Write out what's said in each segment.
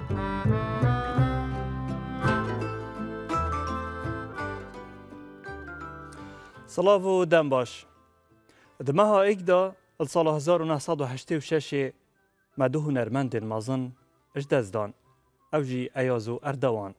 سلاو و دم باش. دمها ایکدا السال 1986 مدو هنرمند مازن اجدزدان اوجی ایازو اردوان.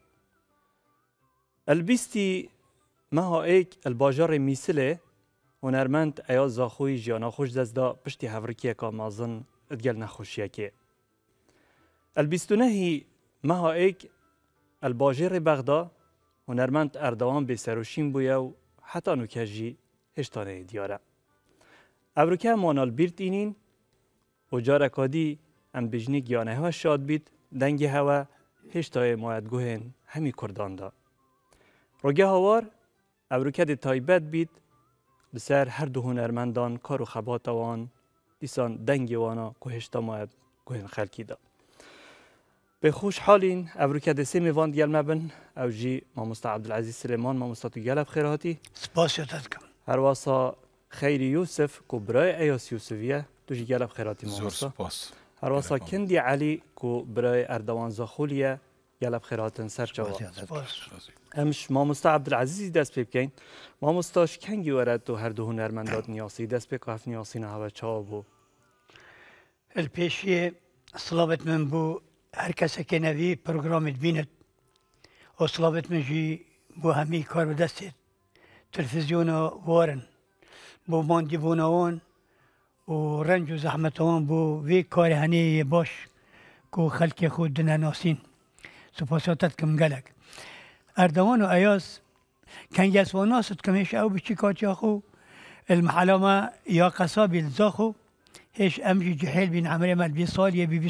البیستی مها ایک الباجار میسله هنرمند ایاز زاخوی جیانا خوش دزدا پشتی هفرکیه که مازن ادگل نخوشیه که. البیستونهی مها ایک الباجار بغدا هنرمند اردوان به سروشین بویا و حتی نوکجی هشتانه دیاره. ابروکه مانال بیرت اینین و جارکادی ام بجنی گیانه ها شاد بید دنگی هوا هشتای مایدگوهن همی کردان دا. روگه هاوار ابروکه دی تایبت بید بسر هر دو هنرمندان کار و خبات وان دیسان دنگی وانا که هشتا مایدگوهن خلکی دا. به خوش حالین ابروکه دی سیمی وان دیل مبن او جی ماموستا عبدالعزیز سلیمان ماموستا تو گلب خیراتی سپاس یادت کم هر واسا خیری یوسف کو برای ایاس یوسفیه تو جی گلب خیراتی ماموستا سپاس هر واسا کندی علی کو برای اردوان زاخولیه گلب خیراتن سر جواب امش ماموستا عبدالعزیز دست پی بکن ماموستاش کنگی ورد تو هر دو هنرمندات نیاسی دست پی کاف نیاسی نه هوا چاوبو الپیشی صلابت من بو هر کسی که نوی پروگرامت بیند و صلابت من جی بو همی کار بدستید تلفزیون وارن بو ماندی بوناوان و رنج و زحمتوان بو وی کار هنی باش کو خلق خود دنه ناسین سپاساتت کم گلک اردوان و ایاز کنگی از واناست کمش او بچی کاتی خو المحلا ما یا قصابی الزاخو هیچ امجی جحیل بین عمره مال 20 سالیه بی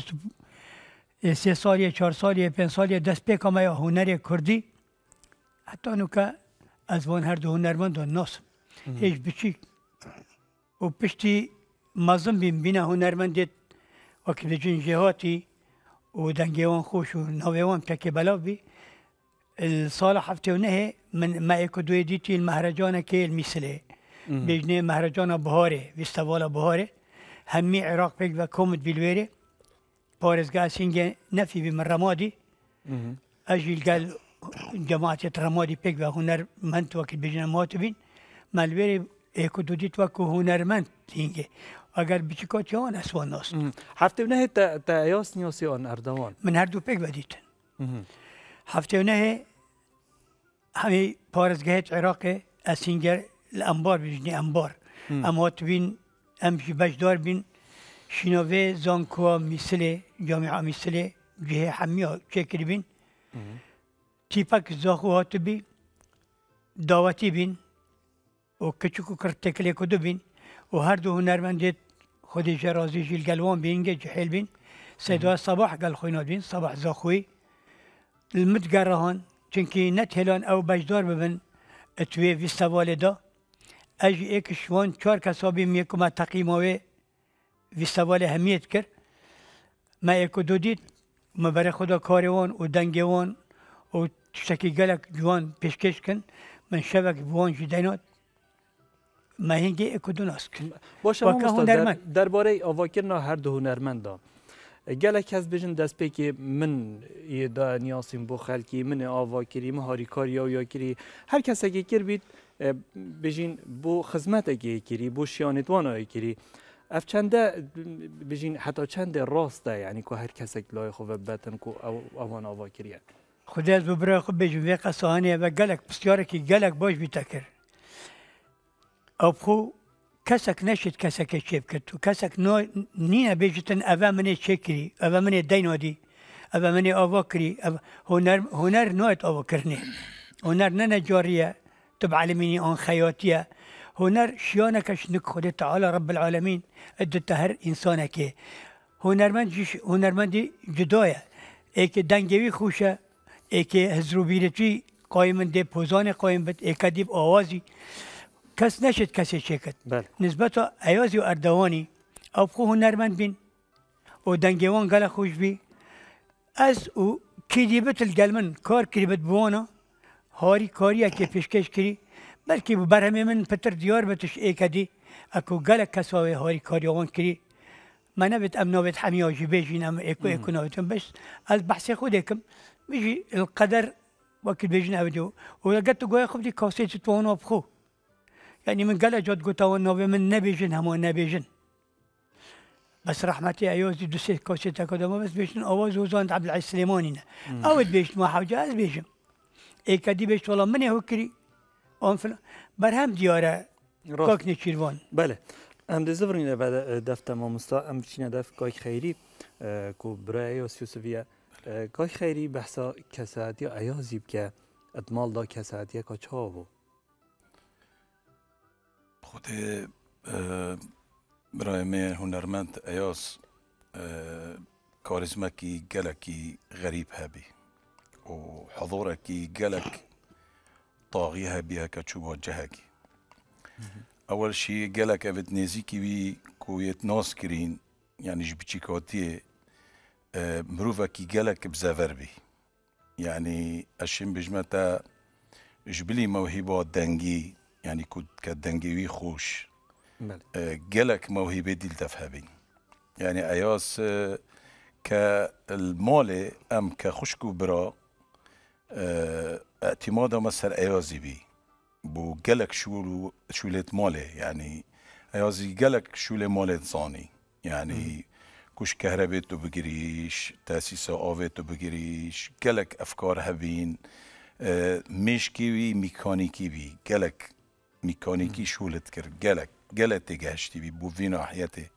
3 سالیه 4 سالیه 5 سالیه دست پیکا ما هنر کردی حتی نوکه از وان هر دو هنرمند و ناس هیچ بچی و پشتی مازم بین هنرمندت وقت بجون جهاتی و دنگیوان خوش و نویوان که بلاو بی الصالة هفته و نهه من ما اکو دوی دیتی المهرجان که المثله بجنه مهرجان بهاره وستوال بهاره همی عراق پیک و کومت بیلویره پارزگاه سینگه نفی بی من رمادی اجیل قال جماعت رمادی پیک و هنرمند وقت بجنه مات بین ملویره اکو دو دیت وقت هنرمند سینگه اگر بچیکاتی آن اسوان ناست هفته و نهه تا ایاس نیاسی آن اردوان من هر دو پیک بدیتن هفته و نهه همی پارزگاهت عراق اسینگر الانبار بجنی انبار اما تبین امشی بجدار بین شنوه زانکوا مثل جامعه مثل جهه حمیا چکر بین تیپک زاخو هاتو بی دعوتی بین و کچکو کرتکلی کدو بین و هر دو هنرمندت خودی جرازی جیل گلوان بینگه جحیل بین سیدوا صباح قال خوینات بین صباح زاخوی المتقرهان چونکی نتهلان او بجدار ببن اتوی في سوالدا اجي ایک شوان 4 کسابی میکو ما تقیموه في سوال همیت کر ما ایکو دو دید ما برای خدا کاروان و دنگوان و تشتکی گلک جوان پیشکش کن من شبک بوان جدینات ما هنگی ایکو دو ناس کن باشه ماموستا درباره آواکرنا هر دو هنرمندا گلک از بجن دست پی که من یه دا نیاسیم بو خلکی من آوا کری مهاری کاری یا کری هر کس اگه کر بید بجین بو خدمت اگه کری بو شیانتوان اگه کری اف چنده بجین حتی چنده راسته یعنی که هر کس اگه لای خوب بتن که اوان آوا کریه خودی از ببرای خوب بجن وی قصانیه و گلک بسیاره که گلک باش بیتکر او بخو کسک نشد کسک چیب کرد و کسک نینه بیجتن اوه منی چه کری اوه منی دینو دی اوه منی آوا کری هنر نویت آوا کرنه هنر نه جاریه تب علمینی آن خیاتیه هنر شیانکش نک خود تعالی رب العالمین ادت هر انسانه که هنرمندی جدایه ایک دنگوی خوشه ایک هزروبیرتی قایم ده پوزان قایم بد ایک دیب آوازی کس نشد کسی چکت نسبت ایازی و اردوانی او خو هنرمند بین و دنگوان گله خوش بی از او کی دیبت الگلمن کار کریبت بوانا هاری کاریه که پیشکش کری بلکه برهمه من پتر دیار بتش ایکدی اکو گله کساوی هاری کاریوان کری ما نبت أم نوبت حمية وجي بيجين أم إيكو نوبتهم بس البحث خودكم بيجي القدر وقت بيجين أبدو ولقيت قوي خبدي كوسيت توانو بخو يعني من قال جود قلت نوبي من نبيجن هم نبيجن بس رحمتي أيوز دوسيت كوسيت كذا بس بيجن أواز وزان عبد العزيز سليمانينا أود بيجن ما حوجة بيجن إيه كدي بيجت والله من هوكري أم فل برهم ديارة كوك نشيروان بله ام دزورین بعد دفت ما مستا ام چینه دفت کای خیری کو برای یوسفیه کای خیری بحثا کساتی ایازیب که ادمال دا کساتی کا چاو خود برای من هنرمند ایاز کاریزماکی گلکی غریب هبی و حضورکی گلک طاغی هبیه که چوب وجهکی أول شيء قالك أبد نزيكي بي كويت ناس كرين يعني جبتشي كواتيه مروفا كي قالك بزافر بي يعني أشين بجمتا جبلي موهبة دنجي يعني كود كدنجي خوش قالك موهبة دي التفهبين يعني أياس كالمالي أم كخشكو برا اعتمادا مثل أيازي بي بو قالك شولة ماله يعني أيازي قالك شولة ماله صاني يعني كوش كهربته بقريش تأسيس آوته بقريش قالك أفكار هبين مش كيوي ميكانيكي بي قالك ميكانيكي شولة كر قالك تجهشتي بي بو فينا حياتي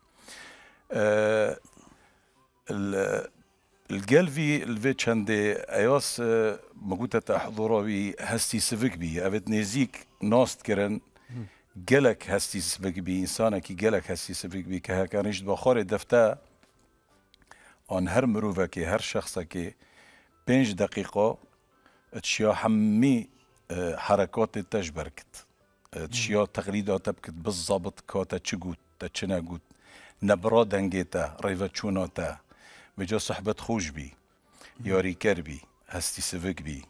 الجلفي الفيتش عندي اياس مقوتة تحضره بي هستي سفك بي ابد نزيك ناست كرن جلك هستي سفك بي انسانك جلك هستي سفك بي كها كان يجد بخار دفتا عن هر مروفك هر شخصك 5 دقيقة تشيا حمي حركات تجبركت تشيا تغريدات تبكت بالضبط كاتا تشجوت تشناجوت نبرا دنجيتا ريفاتشوناتا بجا صحبت خوش بي ياري كربي هستي سفك بي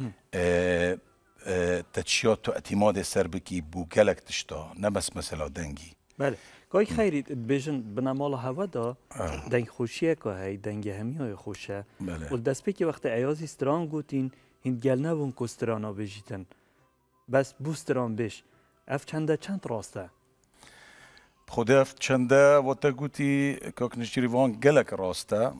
تتشيات اعتماد سربكي بو قلق تشتا نبس مثلا دنجي بله كاي خيري بيجن بنمال هوا دا دنگ خوشيه که هي دنگ همي خوشه والدست بكي وقت عيازي ستران گوتين هند گلنا بون كسترانا بيجيتن بس بوستران بيش اف چند راسته خودف چنده و تا گوتی که نشریوان گلک راسته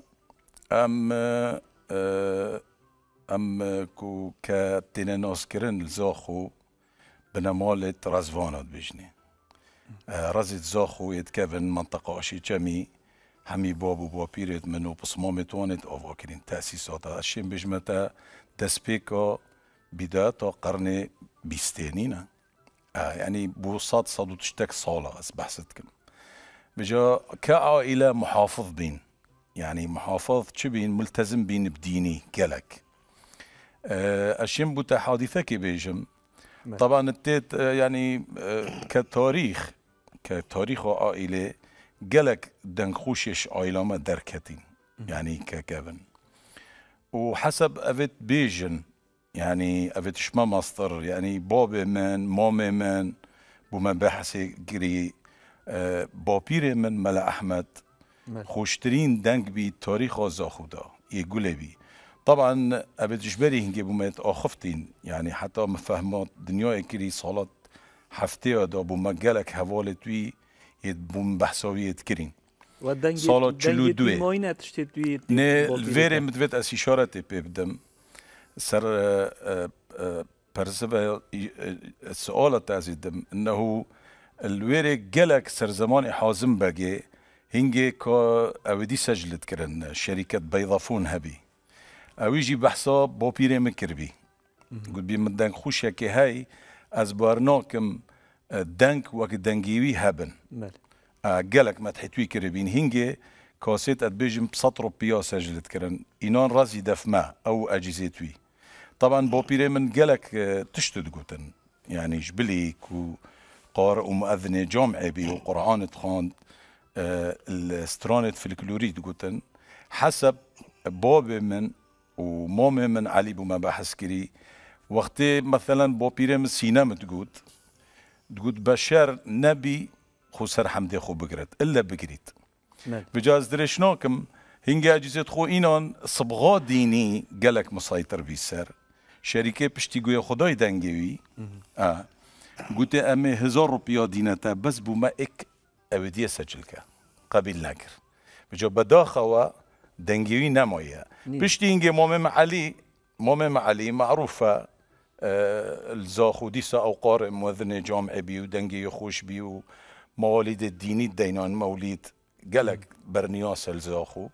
ام کو که تینه ناس کرن الزاخو بنمالت رزوانات بجنی رزت زاخو يتكون منطقة أشي جمي همي بابو بابيرت منو بصمامت وانت أفاكرين تأسيسات أشياء بجمتا دسبيكا بداية قرن بيستينينا يعني بوصات صادو تشتك صالة بحثتكم بجا كعائلة محافظ بين يعني محافظ بين ملتزم بين بديني قالك أشيم بوتا حادثة كي بيجم طبعا التيت يعني كتاريخ عائلة قالك دنخوشش عائلة ما دركتين يعني ككابن وحسب أفت بيجن يعني أفت شما مصدر يعني بابي من مامي من بمباحثي قري بابيري من ملا أحمد خوشترين دنگ بي تاريخ زاخودا يقول بي طبعا أبد جبري هنجي بمت آخفتين يعني حتى مفهمات دنيا كري صالات حفتي دا بمجالك هوالتوي يدبون بحثاوية كرين صالات چلو دوي نه الفيري مدفت أس إشارة بيبدم سر برزبه السؤال تازيدم إنه الويري جالك سر زمان حازم بقى هنجي كا أودي سجلت كرن شركة بيضافون هبي أو يجي بحثا بابيري مكربي قل بي مدن خوشة كي هاي از بارناكم دنك وك دنجيوي هبن جالك ما تحتوي كربين هنجي كاسيت ادبيجم بسطر بيا سجلت كرن إنان رازي دفما أو أجيزيتوي طبعا بابيري من جالك تشتد قوتن يعني جبلي كو قارئ ومؤذن جامعي بي وقرآن تخاند السترانة فلكلوريد قوتن حسب بابي من ومامي من علي بمباحث كري وقتي مثلا بابيري من سينما تقول بشار نبي خسر حمدي خو بقرت إلا بقريت بجاز درشناكم هنگا اجازت خو اینان صبغا دینی گلک مسيطر بی سر شرکه پشتی گوی خدای دنگوی گوته امه 1000 روپیا دینتا بس بو ما اک اودیه سجل که قبیل نکر بجا بداخوا دنگوی نمایه پشتی هنگا مامم علي معروفة الزاخو ديسا أو قارئ مؤذن جامع بي ودنجي خوش بي ومواليد الديني دينان موليد قالك برنياس الزاخو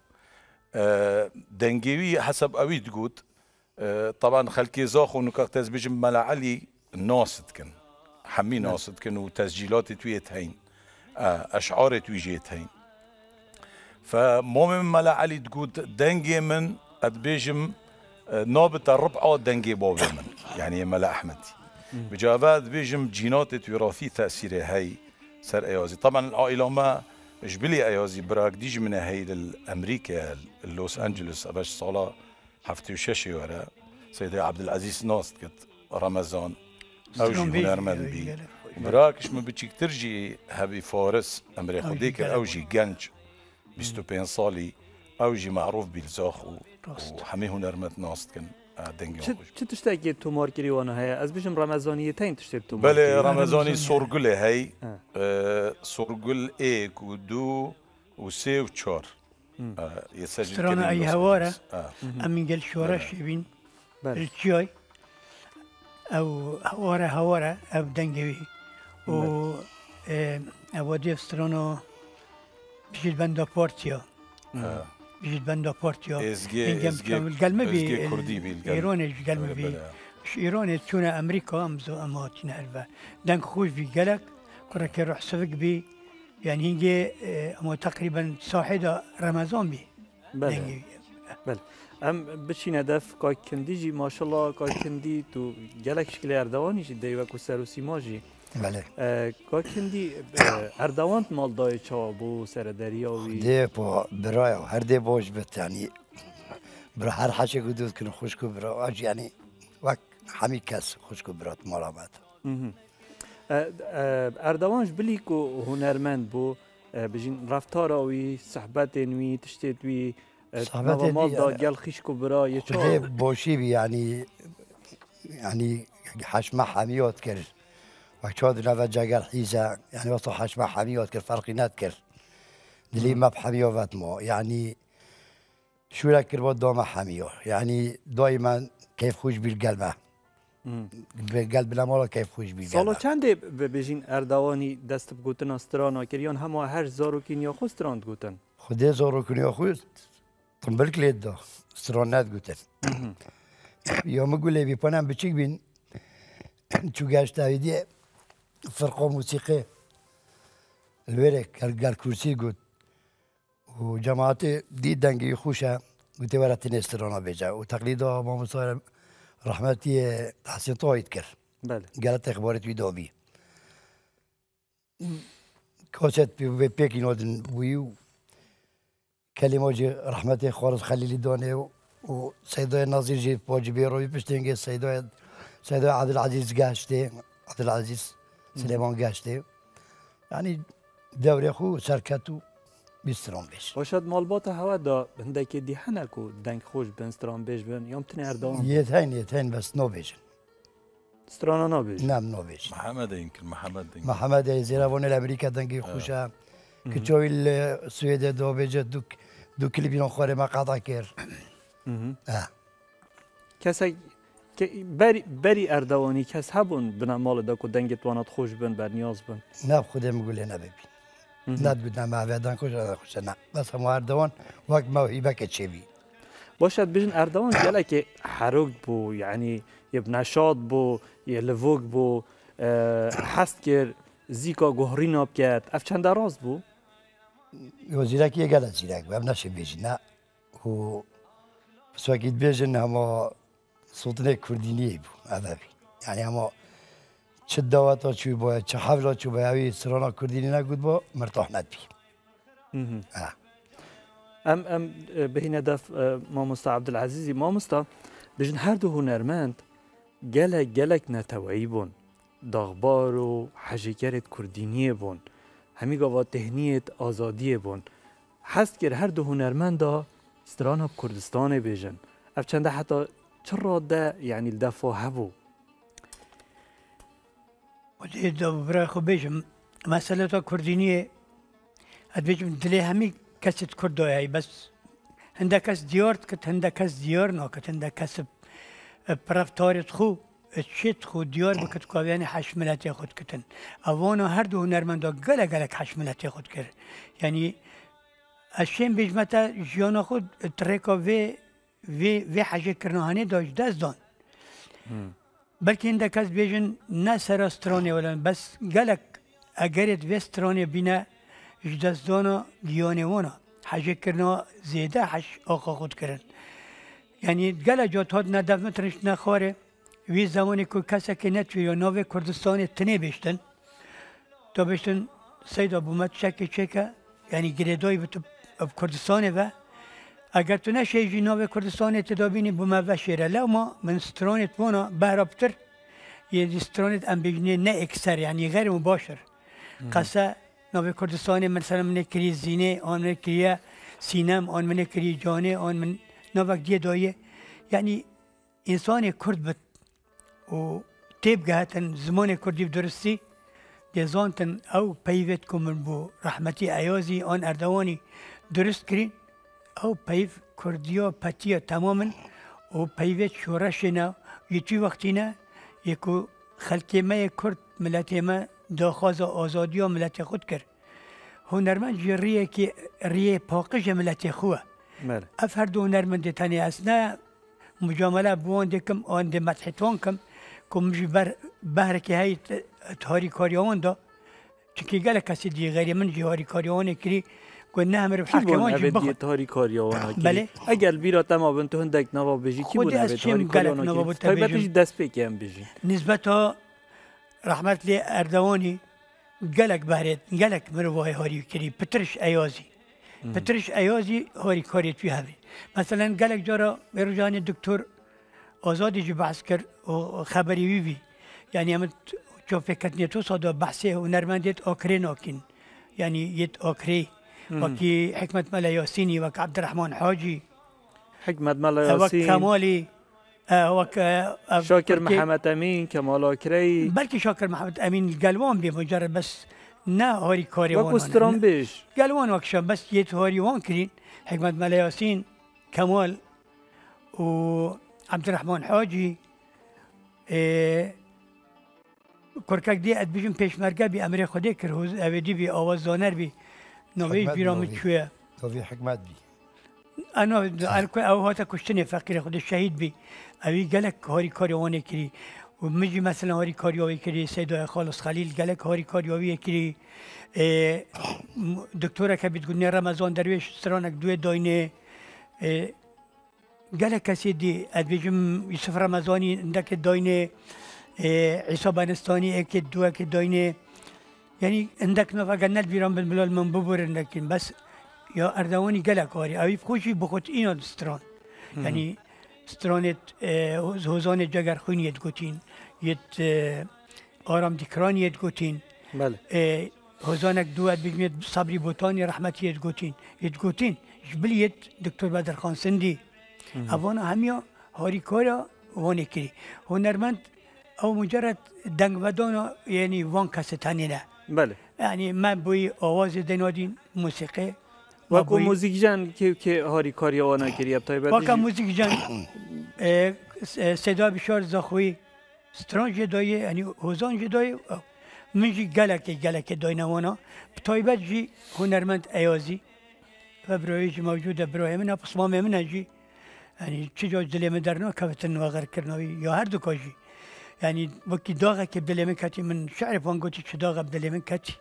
دنجيوي حسب أويد قوت طبعا خلكي زاخو نكاكتاز بيجم ملا علي ناصد كن حمي ناصد كن وتسجيلات تويت هين أشعار تويجيت هين فمؤمن ملا علي تقول دنجي من أدبيجم نابت الربع دنجي بابي من يعني ملا أحمدي بجابات بيجم جينات وراثي تأثير هاي سر أيازي طبعا العائلة ما جبلي أيازي براك ديج من هاي للأمريكا لوس أنجلوس أباش صلاة حفتي وشاشي ورا سيدي عبد العزيز ناصت كت رمضان أوجي هنرمن بي براكش ما بتشيك ترجي هبي فارس أمريكا ديكر أوجي جنج 25 صالي أوجي معروف بالزاخ وحمي هنرمت ناصت كن چه تشتاقی تومار کری وانه هی از بیشم رمضانی تین تشتاق تومار بله رمضانی سرگل هی سرگل ایک و دو و سه و چهار يسجل ترانا أي هوارة أمين قال شورش بين الجاي أو هوارة أو دنجوي و أوديف ترانا بيجي بندا بارتيا بيجي بندا بارتيا إزجي القلمة بي كردي بي إيران القلمة بي إيران تشونا أمريكا أمزو أماتنا ألبا دنك خوش بي قالك كرك روح سفق بي يعني هنجي أما تقريبا صاحدة رمضان بي بله بله ام بچین هدف که کندی ما شاء الله که کندی تو جلک شکل اردوانی جی دیو کو سر و سیما جی بله که کندی اردوان مال دای چا بو سر دریاوی دی با برای هر دی باش بت يعني برا هر حاجه قدود كن خوشكو برا اج يعني وقت حمي كاس خوشكو برات مرامات اردوانش بلی کو هنرمند بو بجین رفتاراوی صحبتینوی تشتیتوی صحبت مال دا گل خیش کو برا یه چا باشی بی يعني حشمه حمیات کرد وقت شاد نو جگل حیزه يعني وقت حشمه حمیات کرد فرقی ند کرد دلی ما بحمیات ما يعني شو لك كربات دام حمية يعني دائما كيف خوش بالقلبه بالقلب لما كيف خوش بالقلبه سالا چنده بجین اردوانی دست بگوتن استرانا کریان همه هر زارو کنیا خود استراند گوتن خده زارو کنیا خود تنبل کلید دا استرانت گوتن یا مگوله بی پنم بچیک بین چو گشت اویدی فرقه موسیقی الورک هل کرسی گوت و جماعت دید دنگی خوشه گوته ورتین استرانا بیجا و تقلیدا ما مصار رحمتی حسین طاید کرد بله قالت اخبارت ويدوبي كوشت بيكي نودن ويو كلمة جي رحمتي خالص خليلي دوني وسيدو الناظر جي بوجي بيرو بيشتنجي سيدو عبد العزيز قاشتي عبد العزيز سليمان قاشتي يعني دوري خو شركته بيستران بيش وشاد مالبات هوا دا هندك دي حنكو دنگ خوش بن ستران بيش بن يوم تني اردوان يتهين بس نو بيجن سترانا نابيش نعم نو بيجن محمد يمكن محمد زيرافون الامريكا دنگي خوشا كتشوي السويد دو بيجت دو كليبين اخر ما قطع كير كسا بري اردواني كس هبون بنا مال دا كو دنگ توانات خوش بن بر نیاز بن نه خودم میگوله نه ببین نه بدنا معبدان کجا خوش نه بس هم اردوان وقت موهبه که چی بی باشد بجن اردوان گله که حرق بو يعني يب نشاط بو يلفوق بو حست كر زيكا گهرينا بكات اف چند راز بو وزيرك يقال زيرك ما بناش بيجنا و بس وقت بيجن هما صوتنا كرديني بو هذا يعني هما چه دعوات شو با چه حفلات شو با اوی سرانا کردینی نگود با مرتاح ند بی ام بهین هدف مامستا عبدالعزیزی مامستا بجن هر دو هنرمند گلک نتوایی بون داغبار و حجیگرت کردینی بون همی گاوا تهنیت آزادی بون حست کرد هر دو هنرمندا ستران ها کردستان بیجن اف چنده حتی چرا ده یعنی الدفاع هبو ودي برای خو بیجم مسئله تا کردینیه اد بیجم دلی همی کسی کردایی بس هنده کس دیارت کت هنده کس دیار ناکت هنده کس پرفتارت خو چیت خو دیار بکت قاویانی حش ملتی خود کتن اوانا هر دو هنرمندا گلک حش ملتی خود کرد یعنی اشیم بیجمتا جیانا خود ترکا وی حاجه کرنهانی داشت دست دان بلکه این دکاز بیجن نه سر استرانه ولن بس گلک اگرت و استرانه بینه دست دانا گیانه وانا حاجه کرنا زیده حش آقا خود کرن یعنی گله جات هات ندف مترش نخواره وی زمانی که کسی که نتوی یا ناو کردستان تنه بیشتن تا بیشتن سید ابومت چکه یعنی گریدای به کردستان و اگر تو نشه جی ناو کردستان تدابینی بومه و شیره لما من سترانت وانا بهرابتر یه سترانت ام بجنه نه اکثر یعنی غیر مباشر قصه ناو کردستان مثلا من کری زینه آن من کری سینم آن من کری جانه آن من ناوک دیه دایه یعنی انسان کرد بد و تیب گهتن زمان کردی درستی دیزانتن او پیوت کمن بو رحمتی ایازی آن اردوانی درست کرین او پیو کردیا پتیا تماما و پیوت شورشنا یکی وقتی نه یکو خلقی ما کرد ملت ما داخواز آزادی و ملت خود کرد هنرمند جریه که ریه پاقش ملت خواه اف هر دو هنرمند تانی اصنا مجامله بوان دکم آن ده مدحتوان کم که مجی بهر که های هاری کاریوان دا چونکه گله کسی دی غیر من جی هاری کاریوان کری که نه همه رو حکمان جی بخود هاری کاریوان بله اگر بیرا تما بن تو هندک نوا بجی کی بود از چیم گلک نوا بود تایبتش دست پیکی هم بجی نسبت ها رحمت لی اردوانی گلک بهرید گلک مروای هاری کری پترش ایازی پترش ایازی هاری کاری توی همی مثلا گلک جارا برجان دکتر آزادی جو بحث کرد و خبری وی یعنی هم جو فکر نیتو صدا بحثه هنرمندیت آکری ناکین یعنی یت آکری وکی حکمت ملا یاسینی وک عبدالرحمن حاجی حکمت ملا یاسین وک کمالی وک شاکر محمد امین کمال آکری بلکه شاکر محمد امین گلوان بی مجرد بس نه هاری کاری وک استران بیش گلوان وکشان بس یت هاری وان کرین حکمت ملا یاسین کمال و عبدالرحمن حاجی کرکک دی اد بیشم پیشمرگه بی امر خودی کر هوز اویدی بی آواز دانر بی نویش بیرامد چویه توفی حکمت بی انا او هاتا کشتنی فقیر خود شهید بی اوی گلک هاری کاریوانه کری و مجی مثلا هاری کاریوی کری سیدای خالص خلیل گلک هاری کاریوی کری دکتوره که بیدگونی رمضان درویش سرانک دوی داینه گله کسی دی ادبیجم یوسف رمضانی اندک داینه عیسی بنستانی یک دو که داینه یعنی اندک نو اگر نل بیرام بالملال من ببرن لكن بس یا اردوانی گله کاری اوی خوشی بخوت اینا ستران یعنی سترانت هوزان جگر خونیت گوتین یت آرام دیکرانیت گوتین بله هوزانک دو ادبیجم صبری بوتانی رحمتیت گوتین یت گوتین جبلیت دکتر بدرخان سندی اوانا همیا هاری کارا وانی کری هنرمند او مجرد دنگ ودانا یعنی وان کسی تانی نه بله یعنی من بوی آواز دنادین موسیقی وکو موزیک جان که هاری کاری وانا کری اب تایبت واکا موزیک جان صدا بشار زخوی ستران جدایه یعنی هوزان جدایه من جی گلک دای نوانا تایبت جی هنرمند ایازی و برای جی موجوده برای من پسمام من جی يعني تشجع دلي درنا كفتن وغير كرناوي يا هردو كاجي يعني وكي داغه كبدلي من كاتي من شعر فان قلت شو داغه بدلي من كاتي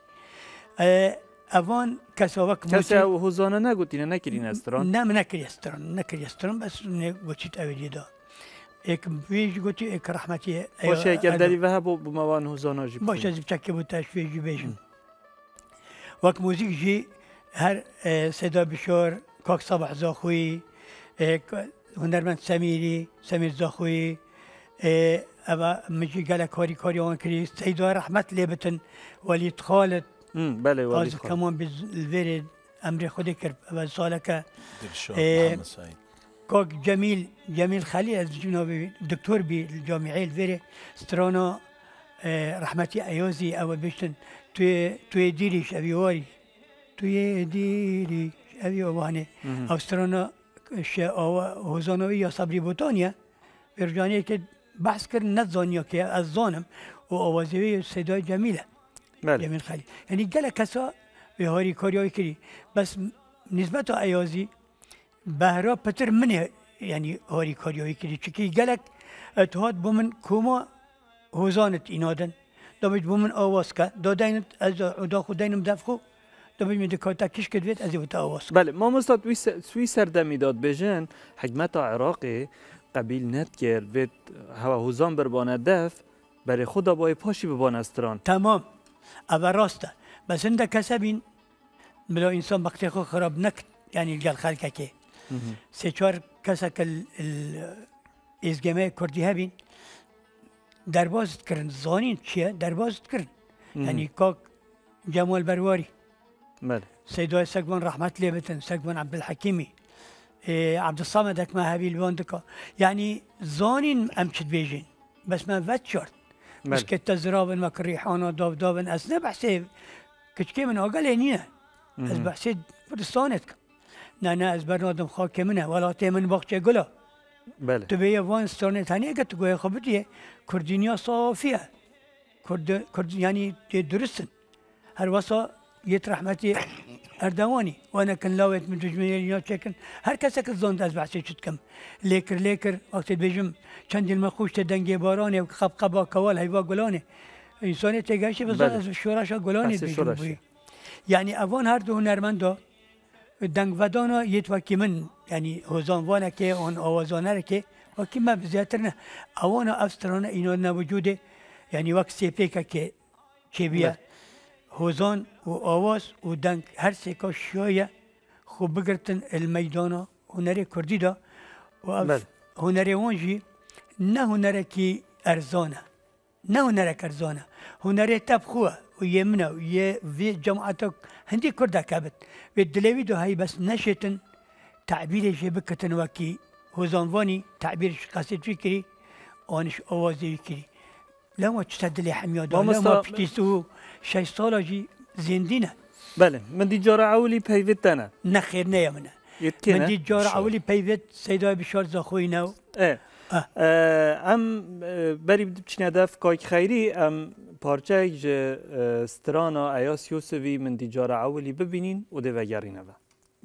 افان كسوك كسا وهوزانا نقولتينا نكرين استران نعم نكري استران بس قلت اويدي دا اك بيجي قلت اك رحمتي باش هيك بدلي وهب بموان هوزانا جي باش از بتشكي بوتاش في جي بيجن وقت موزيك جي هر صدا بشور كاك صباح زاخوي هنرمند سمیر زاخوی اما مجی گله کاری آن کری سیدای رحمت لیبتن ولید خالد بله ولید خالد کمان بالورد امر خودی کرد و سال که دلشاد إيه. محمد سعيد. كوك جميل خليل الجنوبي دكتور بالجامعة الفيري سترانا رحمتي أيوزي أو بيشتن توي ديريش أبيواري توي ديريش أبيواني أو سترانا أو هوزانوي يا صبري بوتانيا برجاني كد بحث كر نزانيا كي الظانم وأوازوي صداي جميلة بله جميل خليل يعني قال كسا بهاري كاريوي كري بس نسبة أيوزي بهرا پتر منه يعني هاري كاريوي كري چكي قالك اتهاد بومن كوما هوزانت إنادن دابج بومن آواسكا داينت از عدا خود داينم دفخو دابج من دكاتا كش كدويت از يوتا آواسكا بله ما مستاد سوی سردمی داد بجن حکمت عراقی قبیل نت کرد و هوا هوزان بربانه دف برای خدا بای پاشی ببانه استران تمام أبا راستا بس عند كسبين بلو إنسان وقتی خو خراب نكت يعني الجال خالك كي سيچار كسك الإزجماع كردي هبين درباز تكرن زانين چيه درباز تكرن يعني كاك جمال برواري بله سيدوي سقبان رحمة الله بتن سقبان عبد الحكيمي عبد الصمد ما هبي الواندكا يعني زانين أمشد بيجين بس ما فات شرط بس كتا زرابن ما كريحانا دابن أسنا بحسي كشكي من أقل از بحث پرستانت کن نه از برنادم خاک منه ولا تیمن باغچه گلا بله تو به وان استانت هنی اگه تو گوی خبریه کردینیا صافیه کرد یعنی درستن هر واسه یت رحمتی اردوانی وانا کن لاوت من تجمیلیا چکن هر کسی که زند از بحثی شد کم لیکر وقتی بجم چند المخوش تدنگی بارانه و خب قبا کوال هیوا گلانه انسانی تگاشه بزن از شوراشا گلانه بجم يعني أفان هردو هنرمندا دنگ ودانا يت وكي من يعني هوزان وانا كي اون اوازانا كي وكي ما بزياترنا اوانا افسترانا اينو نوجوده يعني وقت سيبيكا كي بيا هوزان و آواز و دنگ هر سيكا شوية خو بگرتن الميدانا هنري كردي دا و هنري وانجي نه هنري كي ارزانا نه هنرك ارزانا هنري تبخوه ويمنا ويا في جماعتك هندي كردا كابت بالدلوي دو هاي بس نشتن تعبير شبكة وكي هوزانواني تعبير قصيد فكري وانش اوازي فكري لما تستدلي حميادا لما بتيسو شي صالاجي زندينة بله من دي جارة عولي بيفتنا نخير نيمنا من دي جارة عولي بيفت سيدا بشار زاخوينو ام بری بچین هدف کاک خیری ام پارچه ایج سترانا ایاس یوسفی من دیجار اولی ببینین و ده وگرین اوه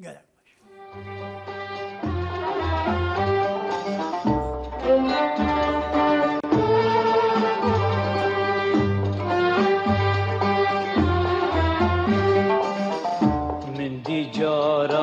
من دیجار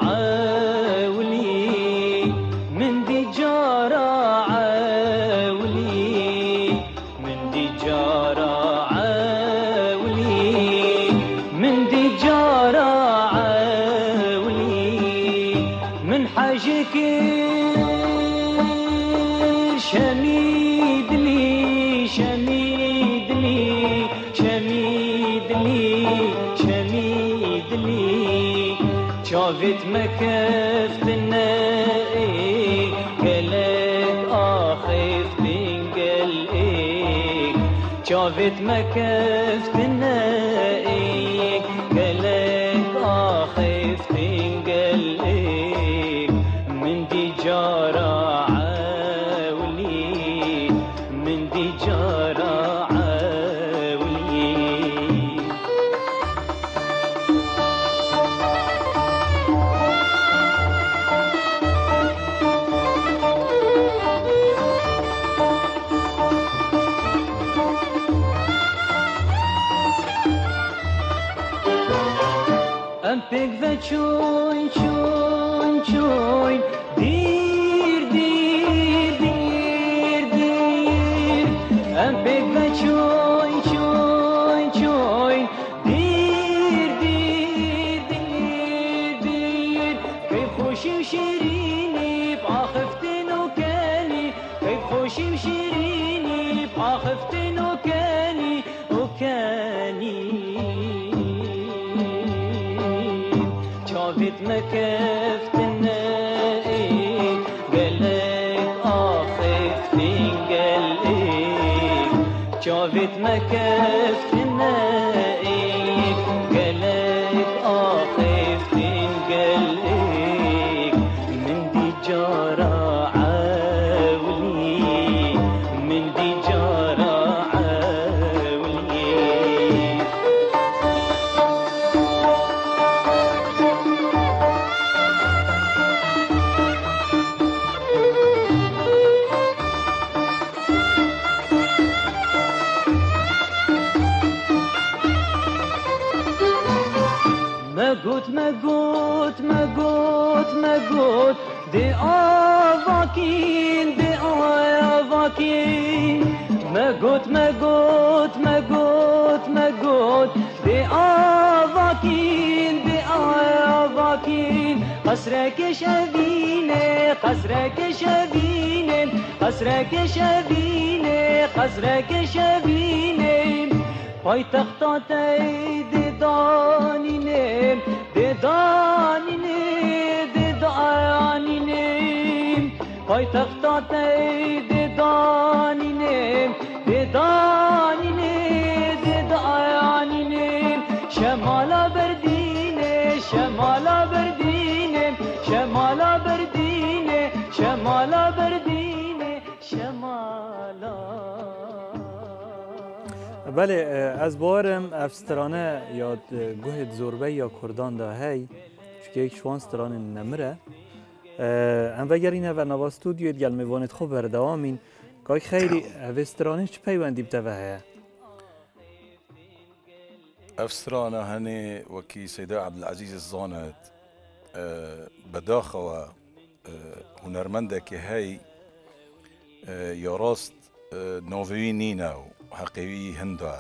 شافت مكفت النائي قالك آخف تنقلقك شافت مكفت النائي قالك آخف تنقلقك من دي جارة عاولي من دي جارة Pick the choin, choin, choin, dear, dear, dear, dear. And pick the choin, choin, choin, dear, dear, dear, dear. كيف خوشي وشيريني بآخفتن وكاني كيف خوشي وشيريني بآخفتن وكاني مكفت النائب قالك آخفتين قالك شافت مكفت النائب قالك آخفتين قالك من دي جارة عاولي من دي جارة عاولي مقوت دي آفاكين دي آفاكين مقوت دي آفاكين دي آفاكين قصرك شبيني قصرك شبيني قصرك شبيني قصرك شبيني پای تختاتي دي دانيني دي دانيني دي دانيني پای تختاتي دي دانيني دي دانيني دي دانيني شمالا برديني شمالا برديني شمالا برديني شمالا برديني شمالا بله از بارم افسترانه یا گوهد زوربه یا کردان دا هی چکه یک شوان سترانه نمره ام وگرینه و نوا استودیو گل میوانید خوب بردوامین که خیلی افسترانه چه پیوندی بتوه هیا؟ افسترانه هنی وکی سیده عبدالعزیز الزانت بداخه و هنرمنده که هی یا راست نووی نينا وحقيقي هندا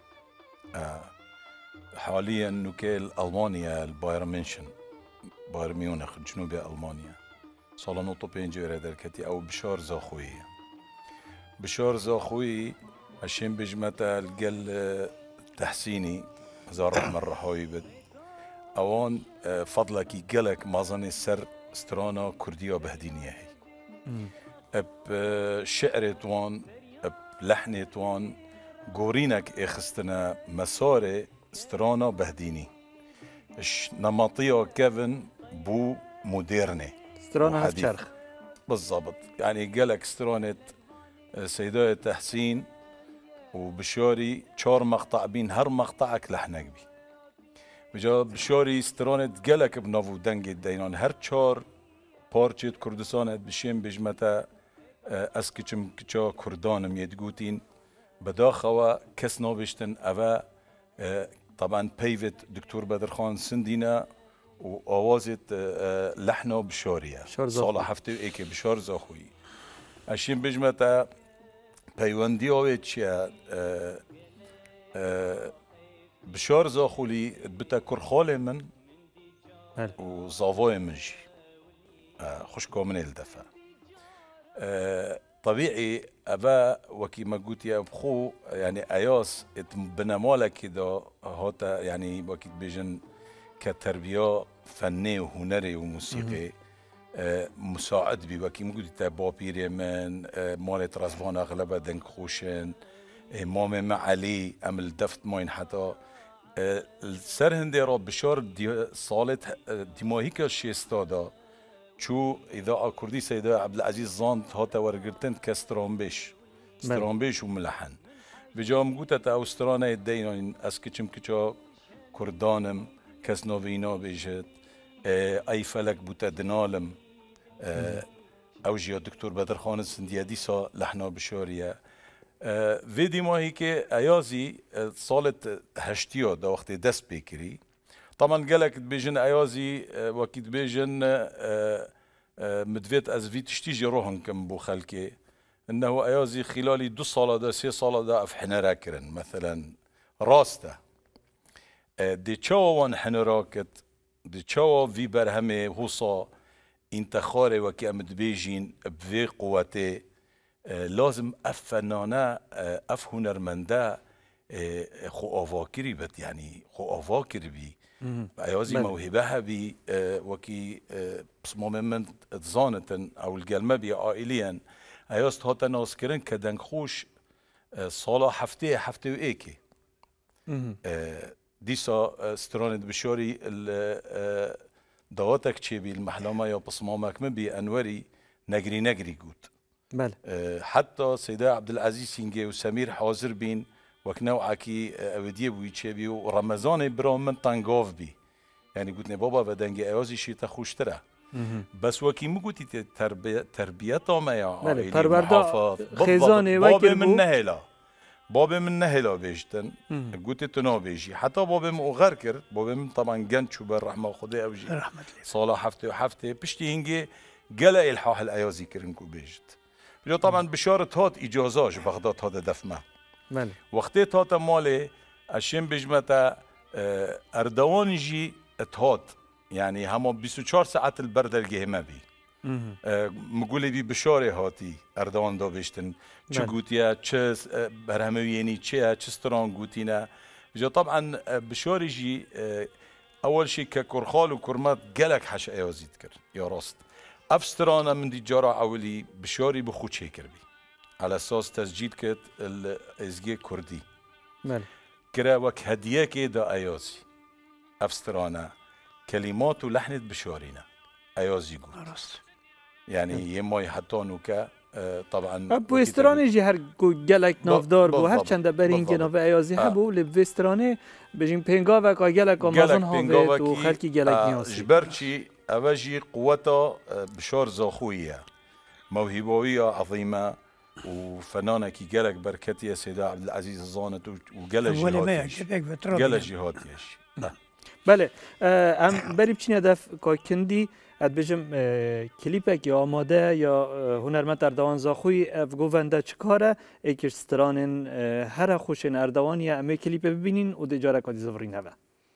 حاليا نوكيل ألمانيا البايرن ميونخ بايرن ميونخ جنوب ألمانيا صالونو طوبين جويرة دركتي أو بشار زاخوي بشار زاخوي عشان بجمتا القل تحسيني زار رحمة الرحوي بد أوان فضلك يقلك مازني سر سترانا كردية بهدينية هي بشعر توان بلحن توان قورينك اخستنا مسار سترانا بهديني نمطية كيفن بو مودرني سترانا هف شرخ بالضبط يعني قالك سترانة سيدايا تحسين وبشاري 4 مقطع بين هر مقطعك لحنك بي بجا بشاري سترانة قالك بنافو دنگ دينان هر 4 پارچت کردستانت بشیم بجمتا از کچم کچا کردانم یدگوتین بداخوا کس نابشتن اوه طبعا پیوت دکتور بدرخان سندینا و آوازت لحنا بشاریه سال هفته ایک بشار زاخوی اشیم بجمتا پیوندی آوه چیه بشار زاخولی بتا کرخال من و زاوای منجی خوش كومن الدفع طبيعي أبا وكي ما قلت يا بخو يعني أياس بنمالك كده هاتا يعني وكي بيجن كتربية فنية وهنري وموسيقي مساعد بي وكي ما قلت بابيري من مالت رزفان أغلبها دنك خوشن مامي معالي أمل دفت ماين حتى السر هندي را بشار صالت دماهيك شيستادا شو إذا كردي سيدة عبدالعزيز زانت هاتا ورقرتن كسترامبيش سترامبيش وملحن بجام قوتا أو سترانا يدين أسكتشم كتشا كردانم كس نوفينا بيجت أي فلك بوتا دنالم أو جيا دكتور بدرخان السنديادي سا لحنا بشارية فيدي ما هيك أيازي صالت هشتيا دا وقت دست بكري طبعا قالك بيجن ايازي وكيت بيجن مدفيت از فيت شتيجي روحن كم بو خلكي انه ايازي خلال 2 سال دا 3 سال دا افحنا راكرن مثلا راسته دي تشاوان حنا راكت دي تشاو في برهمه هوصا انتخاري وكي امد بيجين بفي قوته لازم افنانا اف هنرمنده خو آواکری بد یعنی خو آواکری بی ايازي موهبه بي وكي بصمم من تزانتن او القلمه بي عائليا اياست هات ناس كرن كدن خوش صالا هفته وايكي ديسا ستراند بشوري دواتك چه بي المحلمه یا بصمامك من بي انوري نجري قوت بله حتى سيدا عبد العزيز سينجي وسمير حاضر بين وكنوعكي اوديه بوي چه بي ورمضان برام من طنقاف بي يعني قلت بابا بدنجي ايازي شي تخوشتره بس وكي مو قلتي تربيته ما يا عائلي محافظ خزانه بابا من نهلا بابا من نهلا بيجتن قلت تنو بيجي حتى بابا مو غير كرت بابا من طبعا جنشو بالرحمه وخدي اوجي رحمة الله صالح حفته بشتي هنجي قلا الحاح الايازي كرنكو بيجت لو طبعا بشاره هات اجازاج بغداد هذا دفمه بله وقتی تا مالی اشیم بجمتا اردوان جی اتهات يعني هما 24 ساعت البرد الجهمه بي مقولي بي بشاري هاتي اردوان دا بيشتن چه قوتيا چه برهمويني چه ستران قوتينا جا طبعا بشاري جي اول شيء ككرخال وكرمات قلق حش ايازيد كر يا راست افسترانا من دي جارة اولي بشاري بخو شيكر بي على اساس تسجيل كت الازجي كردي بله كرا وك هديه كده ايازي افسترانا كلمات ولحنة بشارينا ايازي يقول يعني يما يحطانو كا طبعا ابو استراني جي هر گلک نافدار بو هر چند برینگ ناف ایازی هبو لب استرانه بجیم پنگا و کا گلک آمازون هاوت و خلکی گلک نیاسی جبرچی اوجي قوته بشار زاخويه موهبويه عظيمه وفنانه كي قالك بركتي يا سيدة عبد العزيز الزانت وقال جهاتيش بله ام بری بچین هدف که کندی اد بجم کلیپک یا آماده یا هنرمند اردوان زاخوی اف گوونده چکاره ایکش سترانن هر خوشن اردوان یا امی کلیپ ببینین و دیجاره کادی زورین هوا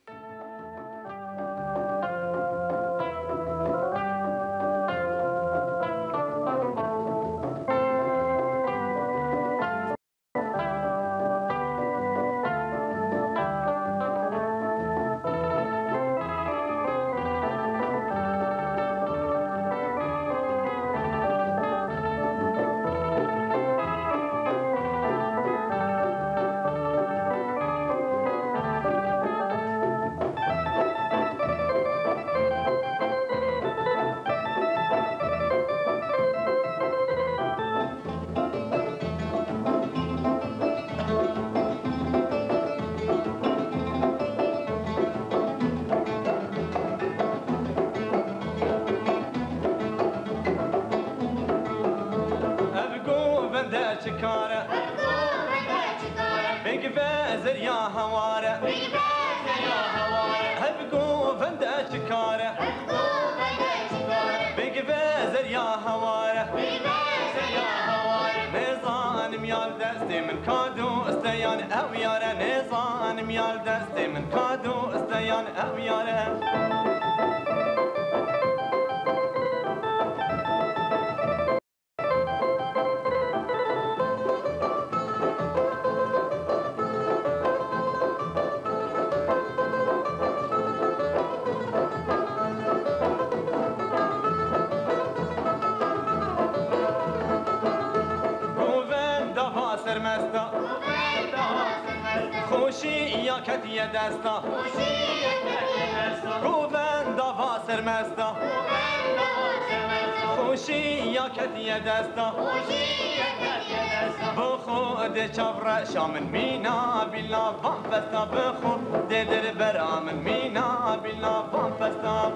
شامن مينا بلا بامبستا بخو ديدر برامن مينا بلا بامبستا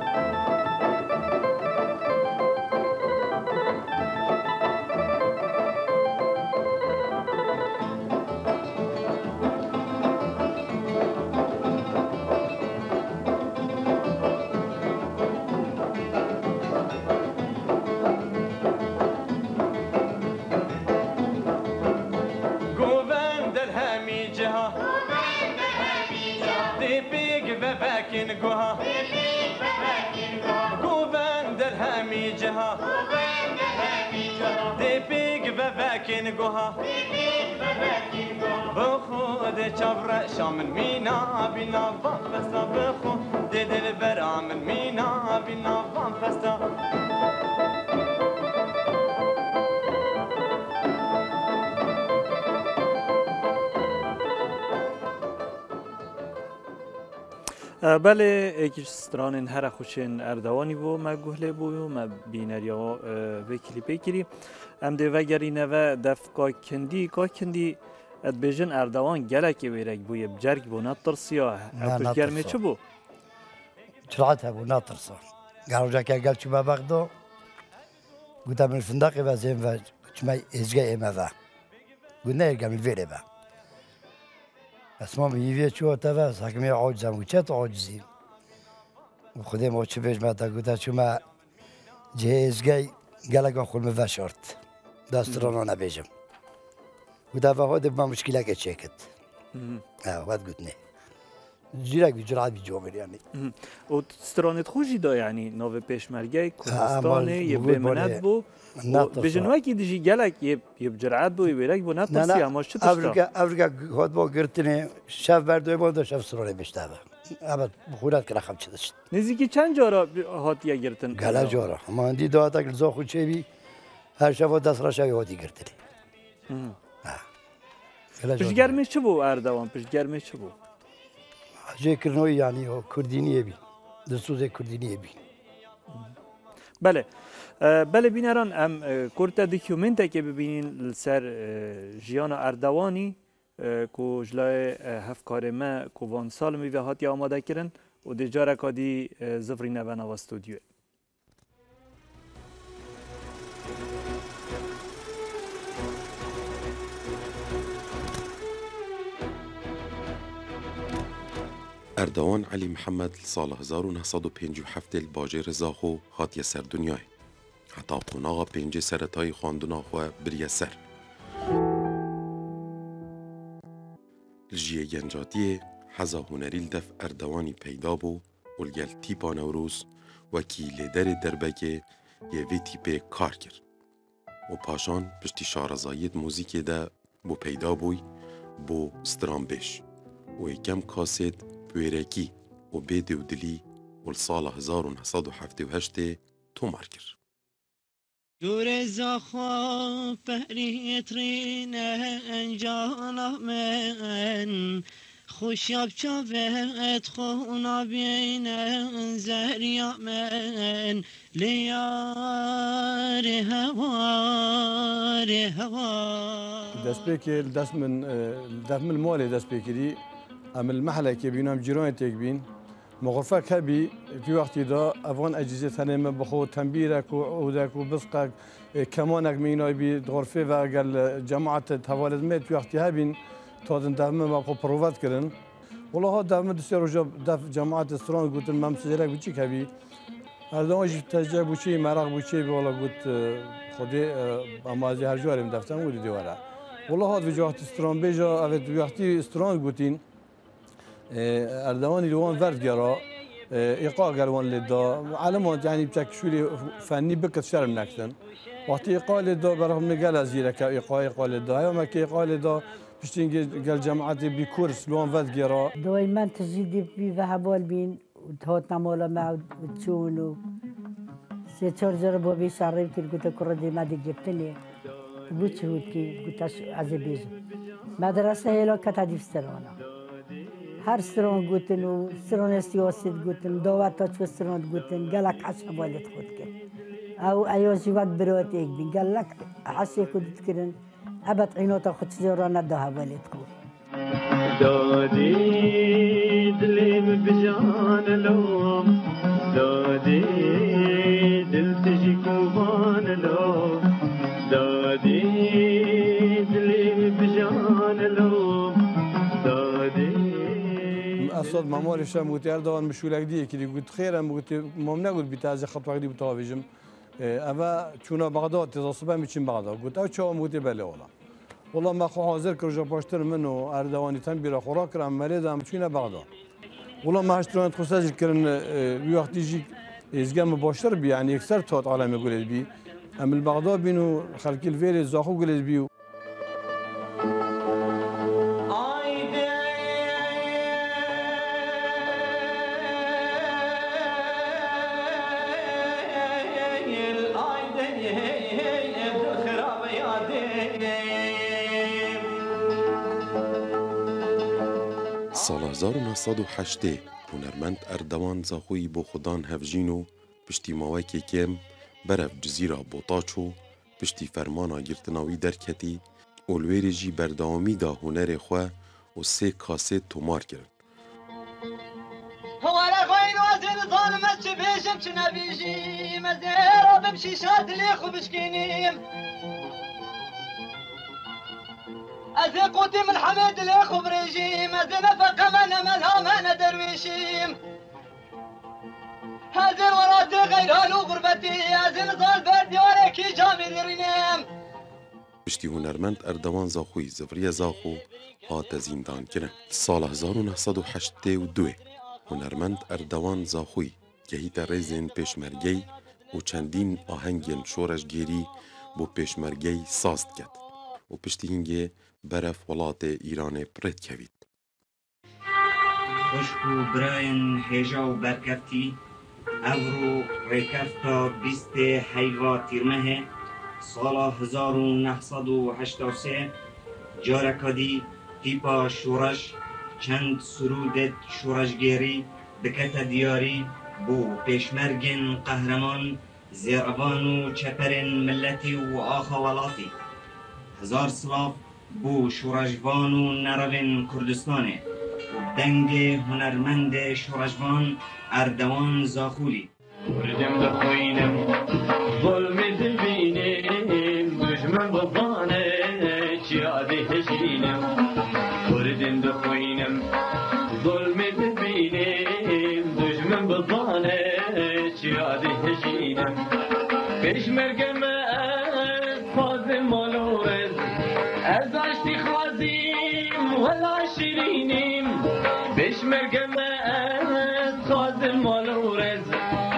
بخود چبر شامن مینا بینا بامبستا بخود دي دل برا من مينا بلا فان فستا بله ایکش ستران هر خوشن اردوانی بو ما گهله بو ما بینریا و کلیپی کری ام ده وگری نو دف کا کندی اد بیژن اردوان گلکی ویرک بو بجرگ بو نترسیا اپش گرمه چه بو جرعتها بو نترسا قالوا جاك قال شو ما باخذه قلت من الفندق يبقى زين فا ازجاي ما فا قلنا يرجع من الفيل بقى بس ما بيجي شو تبع ساكمي عاجزة وشات عاجزين وخدي ما تشوفش ما تقول شو ما جهاز جاي قال لك أخذ مفا شرط داسترون أنا بيجم وده فهذا ما مشكلة كشيكت واد قلتني جيرك بجرعة بيجومر يعني و سترانت خوشی دا یعنی نو پیشمرگی کردستانه یه بمند بو بیژن وکی دیجی گلک یه بجرعت بو یه بیرک بو نترسی هماش چه تشتا افریقا خود با گرتنه شف بردوی با دو شف سترانه بشته با اما بخورت که رخم چه داشت نزدیکی چند جارا هاتیه گرتن گله جارا اما اندی دو هاتا گلزا خود چه بی هر شف و دست را شوی هاتی گرتنه پشگرمش چه بو اردوان پشگرمش چه بو جه کرنوی یعنی کردینیه بی دستوز کردینیه بی بله بله بینران ام کرتا دکیومنت که ببینین سر جیان اردوانی کو جلای هفکار ما کو وان سال می هاتی آماده کردن و دیجا کادی زفری نبن و استودیو اردوان علی محمد سال 1957 الباجر زاخو هات سر دنیای حتی قناغ پنج سرطای خواندنا خو بریه سر الجیه گنجاتیه حزا هنری الدف اردوانی پیدا بو ولگل تیپا نوروز وکی لیدر دربکه یه وی تیپه کار کرد و پاشان پشتی شارزایید موزیک ده بو پیدا بوی بو ستران بیش و یکم کاسید ویرکی و بیدی و دلی و سال 1978 تو مارکر دور زخو پریت رینه انجانا من خوشیاب چاوت خونا بین زهریا من لیار هوا دست بکر دست من المالي دست بکری ام المحله که بینم جیران تک بین مغرفه کبی تو وقتی دا اوان اجهزه تنم بخو تنبیرک و عودک و بسقک کمانک مینای بی غرفه و گل جماعت توالد می تو وقتی هبین تازن دفم ما بخو پروفات کردن والله ها دفم دسته روزا دف جماعت استران گفتن مم سجلک بچی کبی اردوان اجی تجربه بچی مرق بچی والله گفت خودی امازی هر جواریم دفتم بودی دیواره والله ها وجوهات استران بیجا اوت وقتی استران گفتین اردوان لوان ورد جرا ايقاع قالوان لدا علامات يعني بتكشولي فني بك شرم نكتن وقت ايقاع لدا برغم قال ازيرك ايقاع لدا هاي ما كي ايقاع لدا بشتين قال جماعات بكورس لوان ورد جرا دائما تزيد في ذهبال بين وتهوتنا مولا مع وتشونو سي تشارجر بوبي شارب كي قلت كردي ما دي جبتني بوتشوت كي قلت ازبيز مدرسه هلا كتاديف سترانا هر ستران گوتن و ستران سیاست گوتن دعوت تا چه ستران گوتن گلک حسب والد خود کرد او ایازی وقت برات ایک بین گلک حسی کدت کردن ابد عینات خود زیران ندها والد خود دادی دلیم بجان لوم دادی دل تجی کوبان لوم دادی دلیم بجان لوم دادی اصلا مامورش هم گفت اردوان مشولک دیه که گفت خیرم گفت مام نگفت بیتازه خط وقتی بتوابیجم اما چونا بغداد تزاسبه میچین بغداد گفت او چه گفت بله والله ما خو حاضر کرجا پاشتر منو اردوانی تن بیرا خوراک کرم مریضم چونا بغداد والله ما هشتران خصوصا کردن وقتی جی ازگم باشتر بی یعنی اکثر تات عالم گلید بی ام البغداد بینو خلکی الفيل زاخو گلید بی سال 1908 هنرمند اردوان زاخوی بو خودان هفجینو پشتی ماوکی کم برف جزیره بوتاچو پشتی فرمانا گرتناوی درکتی اولویری جی بردامی دا هنر خواه و 3 کاسه تومار کرد. هوارا خوين وزن ظالمت شبيشم شنبيجي مزيرا بمشي شاد لي خبشكينيم أزي قوتي من حمد لي خبريجي مزينا فقمنا ملهامنا درويشيم هزين وراتي غيرانو غربتي هزين ظال بردي وريكي جامي رينيم پشتی هنرمند اردوان زاخوی زفری زاخو هات زیندان کرن. سال 1982 هنرمند اردوان زاخوی که هیت ریزین پیشمرگی و چندین آهنگین شورشگیری بو پیشمرگی ساست کد و پشتی هنگی برف ولات ایران پرد کوید. خوشکو براین هیجا و برکفتی اورو ریکفتا 20 حیوا تیرمه سال 1983 جارکادی تیپا شورش چند سرودت شورشگیری بکت دیاری بو پیشمرگن قهرمان زیربان و چپرن ملتی و آخوالاتی 1000 سلاف بو شورشوان و نروین کردستانه و دنگ هنرمند شورشوان اردوان زاخولی وردم بخوینم ظلم دبینم دشمن بضانه چیاده هجینم وردم بخوینم ظلم دبینم دشمن بضانه چیاده هجینم پیشمرگم از خازم مالورز از عشتی خازیم ولا شیرینیم پیشمرگم از خازم مالورز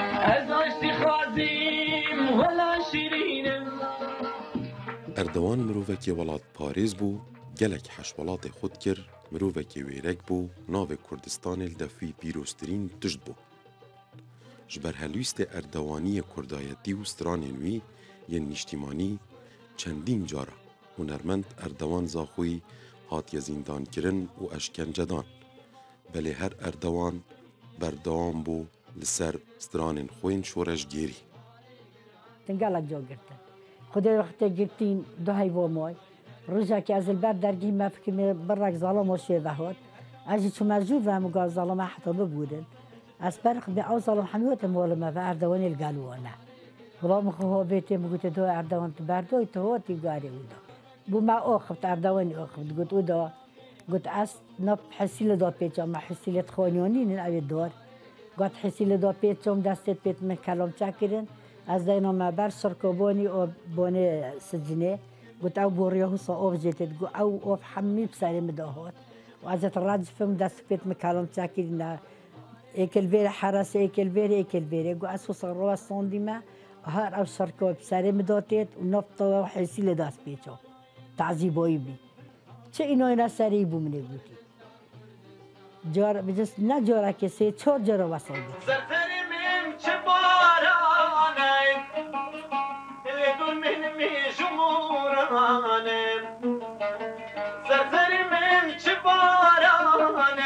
اردوان مروفکی ولات پاریز بو گلک حشولات خود کر مروفکی ویرک بو ناو کردستان الدفی پیروسترین تجد بو جبر هلویست اردوانی کردایتی و سترانینوی ین نیشتیمانی چندین جارا هنرمند اردوان زاخوی هات یزیندان کرن و اشکنجدان بله هر اردوان بردوان بو لسر سترانین خوین شورش گیری تنقلق جو قرتن خدای وقت گرتین 2 حیوان مای روزا که از البر درگی ما فکر برک ظالم و شیوه هات اجی چون مجبور و مقال ظالم حتی ببودن از برق به او ظالم حمیوت مولمه و اردوان الگلوانه غلام خواه بیتی مگوت دو اردوان تبردوی تهواتی گاری اودا بو ما آخفت اردوانی آخفت گوت اودا گوت از نب حسیل دا پیچا ما حسیلت خوانیانی نن اوی دار گوت حسیل دا پیچم دستت پیت من کلام چکرن از دینا ما بر سرکابانی و بانه سجنه گوت او بوریه حسا آف جیتت گو او آف حمی بسری مداهات و ازت رج فم دست پیت من کلام چکرن ایکل بیر حرس ایکل بیر گو از حسا روا ساندی ما هر او سرکاب بسری مداتت و نبطا و حسیل دست پیچا تعذیبایی بی چه اینا سری بو منه گوتی جار بجس نه جارا کسی 4 جارا وصل بود زرتری من چه بارانم لگون من می جمورانم زرتری من چه بارانم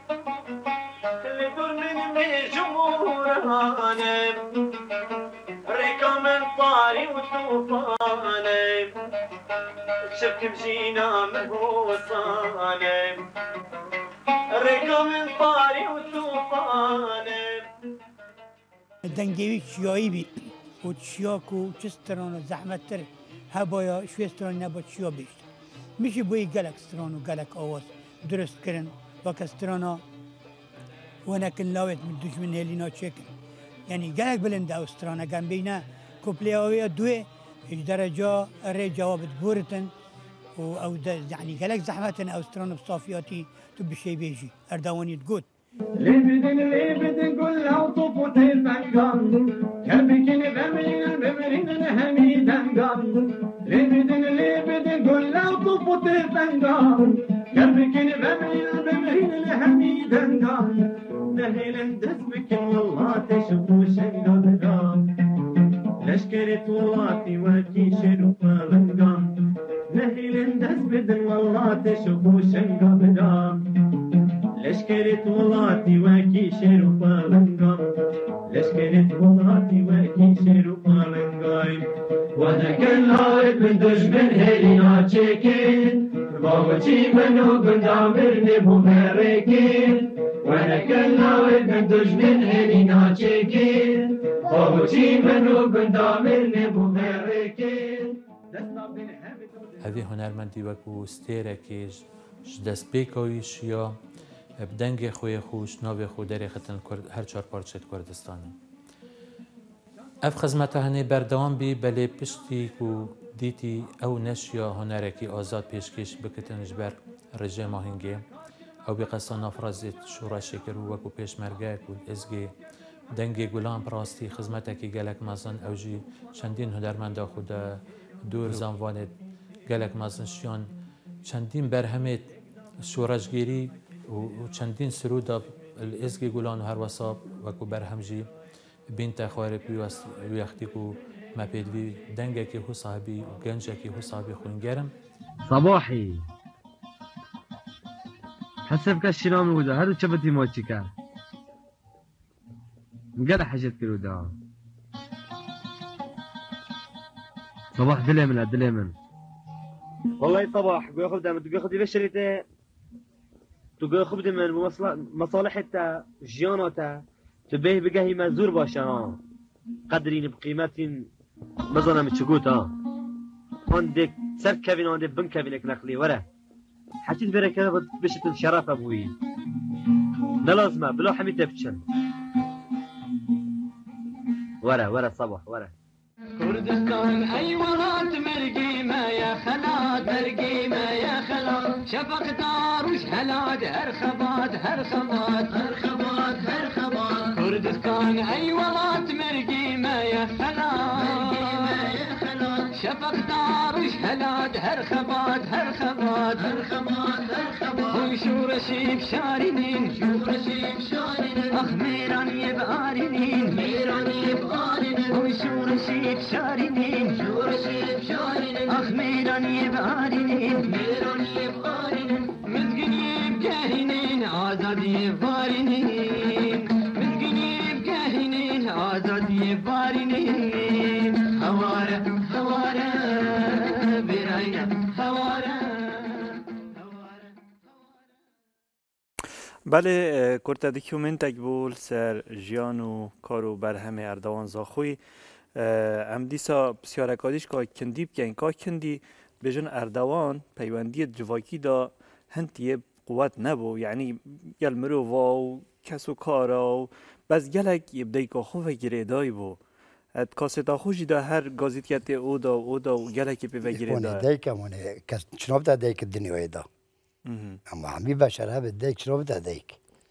لگون من می جمورانم ریکا من طاری و توفانم شبكم جينا مهوصانم رقم طاري وطوفانم دنگوی چیایی بی و چیاکو چستران و زحمت تر هبایا شوستران نبا چیا بیشتر میشه بوی گلک ستران و گلک آواز درست کرن و کسترانا ونکن لاوت من دشمن هلینا چکن یعنی گلک بلند اوسترانا گم بینه کپلی آویا دوی درجة الري جوابت بورتن او يعني قالك زحمة اوستران بصافياتي تبي شي بيجي اردواني تقول لبدن قول لو طفوت الفنقان كبكني بمين بمرين الهميدان قال لبدن قول لو طفوت الفنقان كبكني بمين الهميدان قال نهيل دسمك والله تشوفوا شنو بدان لشكرت والله وكي شنو فلنقان نهيل دس بدن والله تشوفوا شنو بدان لشكرت ولاتي وكي شيرو بالنقا لشكرت ولاتي وكي شيرو بالنقاي وانا كلاوت من دشمن هينا تشيكين باوتي منو قندامر نبو مريكين وانا كلاوت من دشمن هينا تشيكين باوتي منو قندامر نبو مريكين هذه هنرمندی وکو ستیرکیش دست بیکایش یا بدنگ خوی خوش ناو خود در ختن هر چهار پارچه کردستانی. اف خدمت هنی بردوام بی بله پشتی کو دیتی او نشیا هنرکی آزاد پیشکش بکتنش بر رژیم هنگی او بقصه نافرازت شورا شکر وکو پیشمرگه کو ازگی دنگ گلان پراستی خدمتکی گلک مازن اوجی چندین هنرمند خود دور زنوانت گلک مازنشیان چندین برهمت شورشگیری و چندین سرودا الازگی گلان و هر وصاب وکو برهمجی بنت خواره پیوست ویختی کو مپیدوی دنگه که هو صاحبی و گنجه که هو صاحبی خونگرم صباحي حسب كالشيرام الودا هادو شبتي موتشي كان مقال حاجات كالودا صباح دليمن والله صباح بياخذ دم بياخذ بشريته تبياخذ من مصالحته جياناته تبيه بقى مزور باشا قدرين بقيمة مظلم تشقوت عندك سر كابين عندك بن كابينك نخلي ورا حكيت بركة بشت الشرف ابوي لا لازمه بلا حميد تفتشن ورا صباح ورا كردستان اي ولات مرقيمه يا خلاد مرقيمه يا خلاد شفق دار وش هلاد هرخبات كردستان اي ولات مرقيمه يا خلاد شفق دار وش هلاد هرخبات وشور شيب شارنين اخ ميران يبقارنين وشور شيب شارنين اخ ميران يبقارنين مزقن يبقارنين آزاد يبقارنين مزقن يبقارنين آزاد يبقارنين هوارة براينا هوارة. بله کرتا دکیومنتک بول سر جیان و کارو برهمه اردوان زاخوی ام دیسا بسیارکادیش که کندی بکن که کندی بجن اردوان پیوندی جواکی دا هنتیه قوت نبو یعنی گل مروفا و کسو کارا و بس گلک یبدای که خوفه گره دای بو کاستا خوشی دا هر گازیت کتی او دا و گلکی پیوه گره دا دایکمونه کس چناب دا دایک دنیای دا اما همی بشره به دایک شنو بده دایک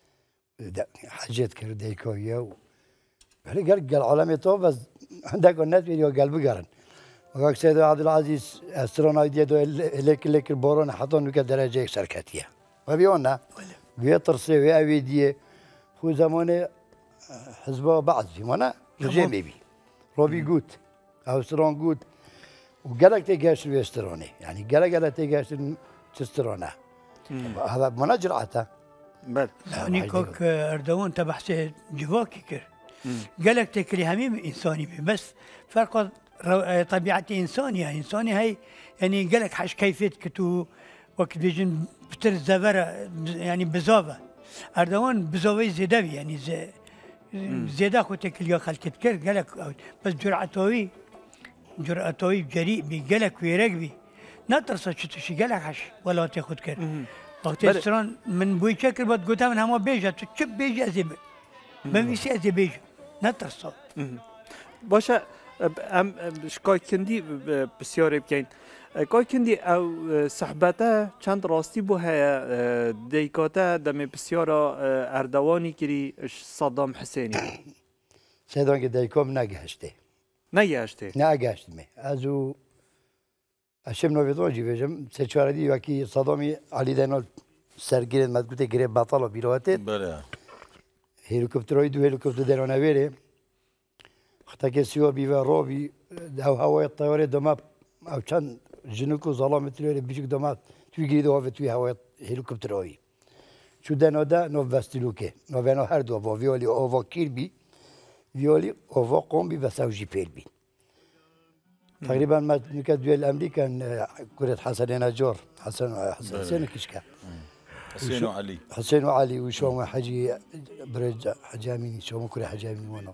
حاجت کرد دایکویه ولی قال عالمی تو بس عندك الناس فيديو قلب قرن وقال سيد عبد العزيز استرونا يدو لك البورون حطون كدرجه شركتيه وبيونا بيطرسي ويدي هو زمانه حزبه بعض في منا رجيم بي روبي جوت او سترون جوت وقالك تيجاش ويستروني يعني قالك تيجاش تسترونا هذا منا جرعته بل يعني كوك اردوان تبع سيد جواكي كر قالك تكري هميم انساني بس فرق طبيعه انساني هي يعني قالك حش كيفيه كتو وقت بيجن بتر زفره يعني بزافه اردوان بزاوي زيدوي يعني زيدا كنت كل خلت كر قالك بس جرأتوي جريء بقالك ويرقبي نطرس شي قالك حش ولا تاخذ كر وقت السران من بوي شكل بتقولها من هما بيجا تشب بيجا زي ما بيسي زي بيجا نطرس باشه ام شکای کندی بسیاری بکن کای کندی او صحبته چند راستی بو های دیکاته دم بسیارا اردوانی کری صدام حسینی صدام که دیکام نگهشته می ازو اشم نویدوجی بجم سه چهار دی وکی صدامی علی دینال سرگیرد مدگوته گره بطال و بیروته بله هلیکوپترهای دو هلیکوپتر درانه ویره خطا سیوا بیوه رابی او هوای الطیاره دماب او چند جنوک و ظلامت لیره بیشک دماب توی گرید و توی هوای هلیکوپترهایی شو دنادا نو وستلوكه نو بنا هر دو با ویولی آوا کیر بی ویولی آوا قوم بی و سوجی پیل بی تقریبا ما نکات دویل امریکا كرة حسن نجار حسن كشكا حسين وعلي حسين وعلي وشوم حجي برج حجاميني شوم كرة حجاميني وانا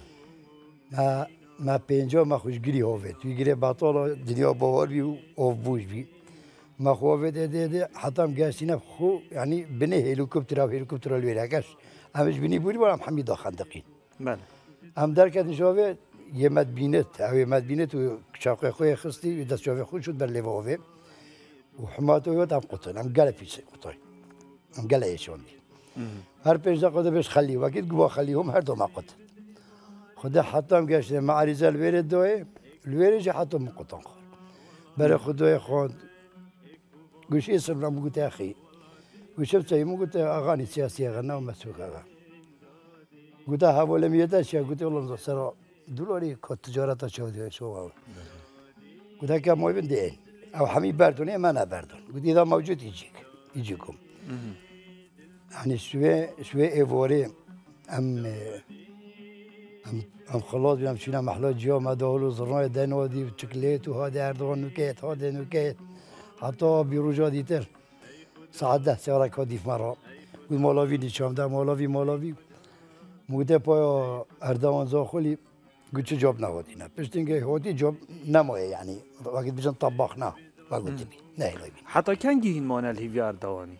ما بينجا ما خوش جري هوفت ويجري باطولة دنيا باور بي اوف بوش بي ما خوفت ده حتى مقاسينا خو يعني بني هليكوبتر او هليكوبتر الولاكاش امش بني بوري ولا محمد خندقين بله ام دركت نشوفه يمد بينت او يمد بينت وشاقي خويا خستي ودس شوفه خوش شد بالليفوفي وحماته يوت ام قطن ام قال في قطن ام قال يشون هر بيش دقيقه بس خلي وقت جوا خليهم هر دو ما قطن خدا حتى مقاش مع رجال الورد دوي الورد حتى من قطن برا خدوي خود قلت ايش صرنا قلت يا اخي وشفت مو قلت اغاني سياسيه غنى ومسوق اغاني قلت ها ولا ميتاش قلت والله صار دولاري كنت تجارة شو قلت هكا مو بندين او حمي باردون ما انا باردون قلت اذا موجود يجيكم يعني شوي ايفوري ام خلاص بيام شينا محلات جوا ما دولو زرنا دينو دي وشكليت وهذا اردوان نكيت هذا نكيت حتى بيروجا ديتر ساعة 10 ساعة كوديف مرة قلت مالاوي دي شام ده مالاوي موده پایا اردوان زاخولی گوچه جاب نهادینه پشتینگه هاتی جاب نمایه یعنی وقت بیشتر طباخ نه وقتی بی نه هیلایی حتی کنگی این مانل هیوی اردوانی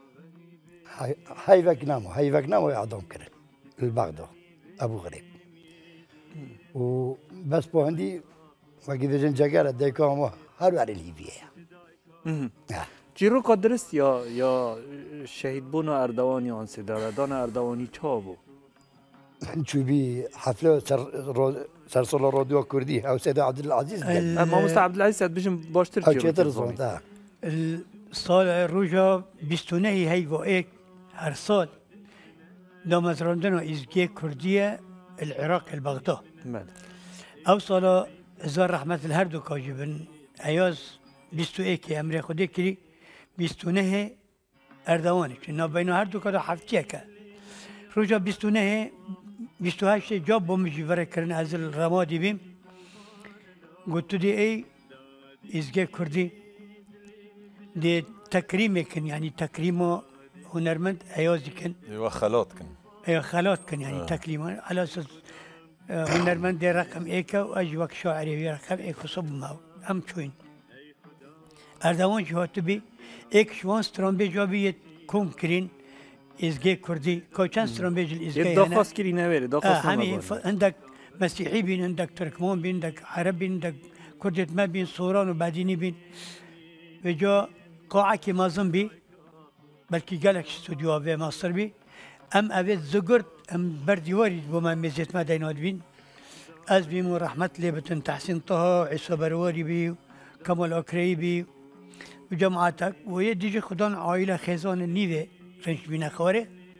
هیوک نمایه اعدام کرد البغدا ابو غریب و بس با هندی وقت بیشتر جگره دیکا ما هر وری هیویه جیرو قدرست یا شهید بون اردوانی آنسی داردان اردوانی چا بو چوبی حفله سرسال رادیو کردی او سید عبدالعزیز ما مست عبدالعزیز سید بشم باشتر چیه سال روجا 29 هی و ایک هر سال دامزراندن و ازگی کردیه العراق البغداد او سال هزار رحمت الهر دو کاجبن ایاز 21 امری خودی کری 29 اردوانی چون نابینو هر دو کادا هفتیه که روجا 28 جاب بومجی وره کرن از الرمادی بیم گوتو دی ای ازگه کردی دی تکریم کن یعنی تکریم هنرمند ایازی کن ايوه خلات كن ايوه خلات کن یعنی تکریم على اساس هنرمند دی رقم ایکا و اج وقت شاعری رقم ایکا صب ماو هم چوین اردوان جهاتو بی ایک شوان سترانبی جابی کم کرین ازگه کردی کوچن سترانبیجل ازگه یه داخواست کری نویره داخواست همین عندك مسیحی بین عندك ترکمان بین عندك عرب بین عندك کردت ما بین سوران و بدینی بین و جا قاعه که مازن بی بلکه گلک استودیو و ماستر بی ام اوید زگرد ام بردیواری با من میزیت ما دیناد بین از بیم و رحمت لیبتن تحسین طه عیسی برواری بی کمال اکری بی و جماعتک و یه دیجه خدان عائله خیزان نیوه رنج بینه خواره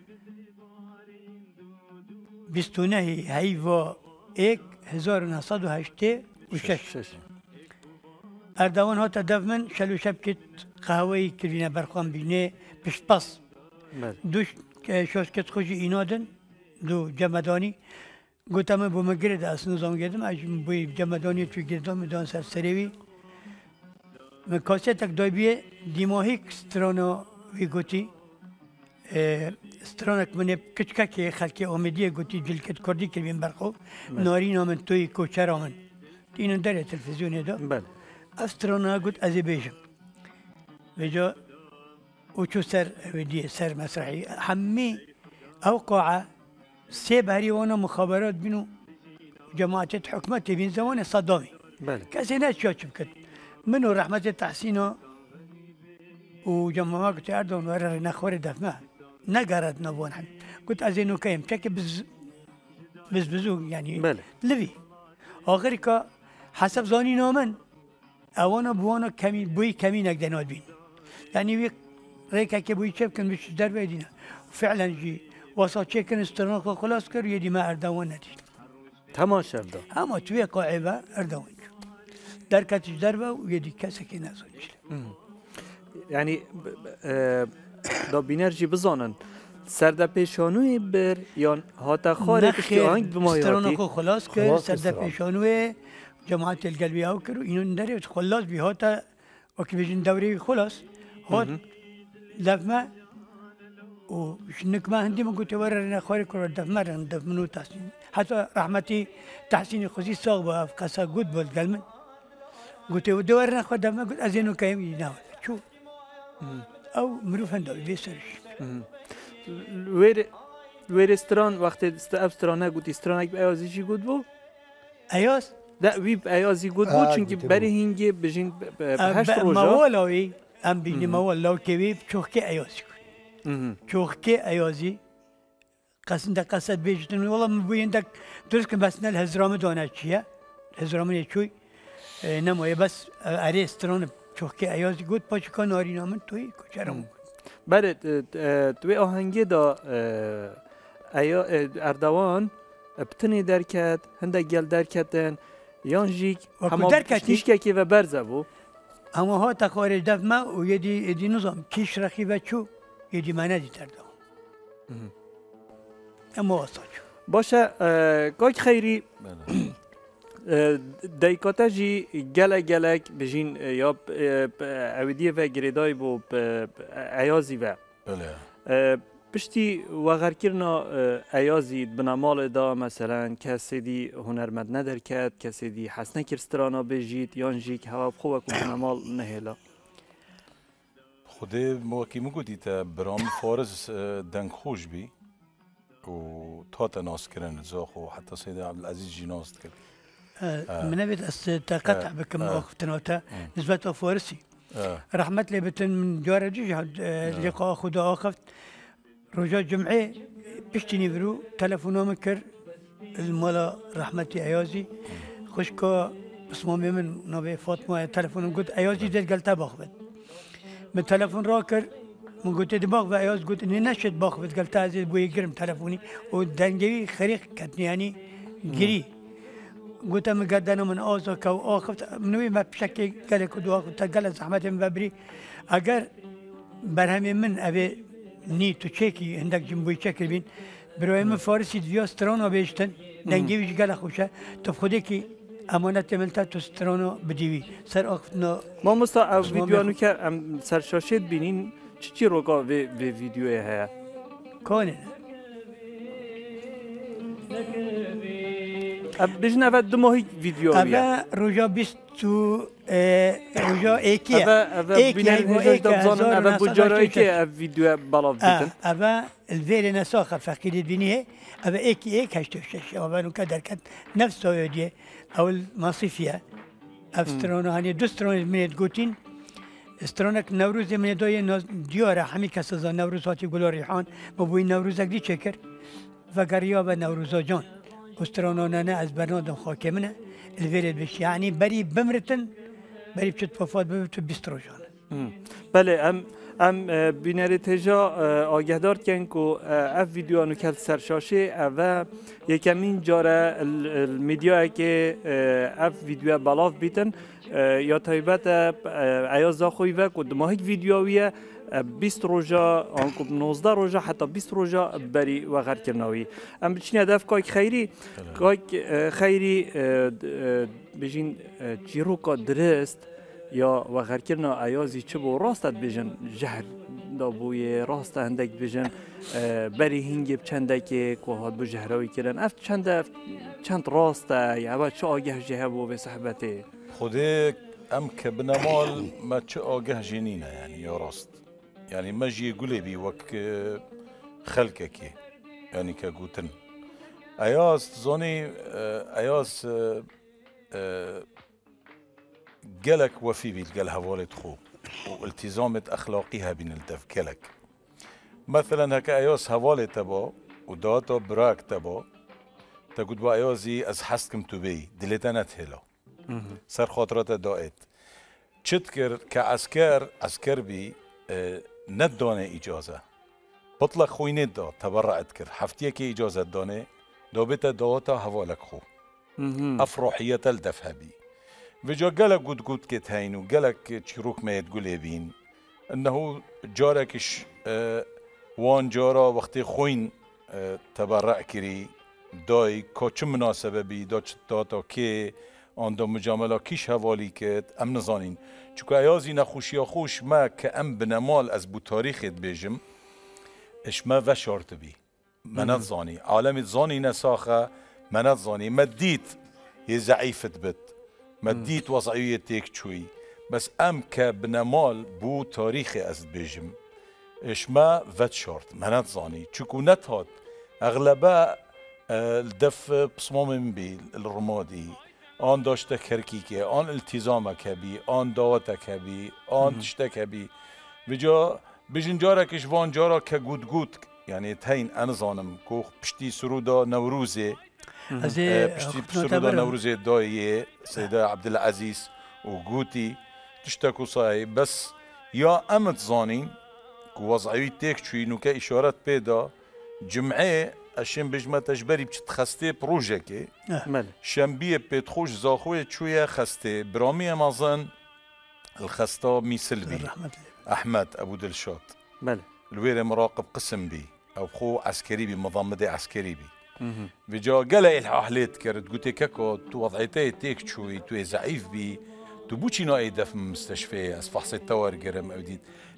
29 هیوا 1986 اردوان ها تدف من شلو شب کت قهوهی کردینه برخوان بینه پشت پاس دوش شاش کت خوشی اینادن دو جمدانی گوتم با مگرد از نظام گردم اج بوی جمدانی توی گردم میدان سر سریوی من کاسه تک دای بیه دیماهی سترانا وی گوتی سترانک منه کچکه که خلکی آمدیه گوتی جلکت کردی کردیم برخو ناری نامن توی کوچر آمن اینو داره تلویزیونه دا بله استرانا گوت ازی بیشم و جا اوچو سر ودیه سر مسرحی همه او قاعه سه بهری وانا مخابرات بینو جماعت حکمت بین زمان صدامی بله کسی نشاچم کد منو رحمت تحسینو و جماعت قلت اردوان ورر نخوره دفمه نقرد نبون حد قلت ازينو كايم تشكي بزو يعني بله لفي آخر که حسب زانی نامن اوانا بوانا کمی بوی کمی نقدناد بین یعنی یک ریکه که بوی چپ کن بشه در بیدینه فعلا جی واسه چه کن استرانق خلاص کر یدی ما اردوان ندید تمام شد اما توی قاعده اردوان در کتش در و یدی کسی که نزنش يعني دا بینرژی بزانن سرده پیشانوی بر یا هاتا خاره که آنگ بمایاتی استرانو خلاص کرد سرده پیشانوی جماعت القلبی ها کرد اینو داره خلاص بی هاتا وقتی بیشن دوری خلاص هات دفمه و شنك ما عندي ما قلت ورنا خارج كرة دف مرة دف منو تحسين حتى رحمتي تحسين خزي صاغبة في قصة قد بالقلم قلت ودورنا خد ما قلت أزينو كايم يناول شو أو مروف هندو بيسرش وير استران وقت استرانه قلت استرانه بأيازي شي قد بو أياز لا وی بأيازي قد بو چونكي بري هنگي بجين بهشت روجا مولاوي أم بيني مولاو كيف شوكي أيازي چوخکی ایازی قصد بیشتن والله مبیندک درست که بس نل هزرام دانه چیه هزرام چوی نمایه بس اره استران چوخکی ایازی گود پاچه کن آری نامن توی کچرم بله توی آهنگی دا اردوان بتنی درکت هنده گل درکتن یان جیک همه پشتیشکه که و برزه بو اما ها تخارج دف ما و یدی نظام کیش رخی و چو یدی منه دی ترده اما واسطه باشه کاک خیری دایکاتا جی گلک بجین یا اویدیه و گریدای بو ایازی و پشتی وغر کرنا ایازی بنامال دا مثلا کسی دی هنرمند ندر کرد کسی دی حسنه کرسترانا بجید یان جی که هوا خوبه که بنامال نهیلا خودی موکی مگودی تا برام فارز دنگ خوش بی و تا تناس کرن زاخو حتی سید عبدالعزیز جی ناست کرد من بيت تقطع بكم اختناتا نسبة فارسي رحمت لي بتن من جوار جهد لقاء خدا اخفت رجاء جمعه بشتني برو تلفونو مكر المالا رحمتي عيازي خشكا اسمامي من نبي فاطمه تلفون قلت عيازي دل قلتها باخذ من تلفون راكر من قلت دي باخذ عياز قلت اني نشد باخذ قلتها زي بوي قرم تلفوني ودنجي خريق كتني يعني قري قلت من قدنا من اوزك او اخفت منوي ما بشكل قال كدوا تقال زحمه من ببري اگر برهمي من ابي نيتو تشيكي عندك جنبوي تشكل بين برايم فارسي ديو سترونو بيشتن دنجي ويش قال خوشه تفخدكي امانت ملتا تو سترونو بديوي سر اخفتنا ما مستا فيديو انو که سر شاشت بینین چی روگا و ویدیو هيا كونن بجن اول دو ماهی ویدیو اول روزا 20 روزا ایکی اول بینن هجاج دبزانن اول بجارایی که ویدیو بالاف بیتن اول الویل نساخ فقیری بینیه اول ایکی هشت شش اول نوکا درکت نفس سایدیه اول مصیفیه استرانو هنی دو استرانو منید گوتین استرانک نوروز من دوی دیاره همی کس از نوروز هاتی گل ریحان بابوی نوروز اگری چکر و گریا به نوروز جان استرانو نه از بنادم خاک منه الویلد بش یعنی بری بمرتن بری بچت فافاد ببت 20 روزان بله ام بینری تجا آگهدار کن که اف ویدیو انو کل سرشاشه و یکمین جاره المدیا که اف ویدیو بالاف بیتن یا تایبت عیاز خوی و که دماهی ویدیویه 20 روزا آنکو 19 روزا حتی 20 روزا بری و غیر کرناوی ام بچین هدف که خیری بجین چیروکا درست یا و غیر کرنا عیازی چه بو راستت بجن جهل دابوی راست هندک بجن بری هنگی بچنده که هاد بو جهراوی کرن اف چند راسته یا چه آگه جه بو به صحبته خودی ام که بنمال ما چه آگه جنینه یعنی یا راست يعني ما جي يقولي بي وك خلقك يعني كقوتن اياس زوني اياس قالك وفي بيت قال هوالد خو والتزامت اخلاقيها بين الدف قالك مثلا هكا اياس هوالد تبا وداتا براك تبا تقول با ايازي از حسكم تبي دلتنا تهلا سر خاطرات دائت تشتكر كعسكر بي ندانه اجازه بطلق خوی ندا تبرعت کرد هفتیه که اجازه دانه دابت داتا حوالک خو افراحیت الدفه بی و جا گلک گود که تاینو گلک چیروک مید گوله بین انه جاركش وان جارا وقتی خوین تبرع کری دای که چه مناسبه بی داتا که آن دو مجامله کیش حوالی کرد ام نزانین چون ایازی نخوشی خوش ما که ام بنمال از بو تاریخت بیجم اش ما و شارت بی منت زانی عالم زانی نساخه منت زانی مدیت یه ضعیفت بد مدیت وضعیت تیک چوی بس ام که بنمال بو تاریخ از بیجم اش ما و شارت منت زانی چون نتهاد اغلبه الدف بصمام بی الرمادي آن داشته کرکیکه آن التزامك بی آن دعوتك بی آن تشتك بی بجا بجن جاركش وان جارا كجود يعني تين أنا ظانم كوخ بشتي سرودا نوروزي بشتي سرودا نوروزي داية سيدة عبد العزيز وجوتي تشتكوا صاي بس يا أمت ظانين كوضعي تيك شوي نو كإشارات بيدا جمعة اشیم بجمع تجبری بچت خسته پروژه که شنبیه پتخوش زاخوی چویه خسته برامی امازن الخسته میسل بی احمد ابو دلشاد الویر مراقب قسم بی او خو عسکری بی مضامده عسکری بی بجا قلع الحاحلت کرد قلت كاكو تو وضعيتي تيك شوي تو ضعيف بي تو بوشي نوعي دف من مستشفى از فحص التوار قرم اوديد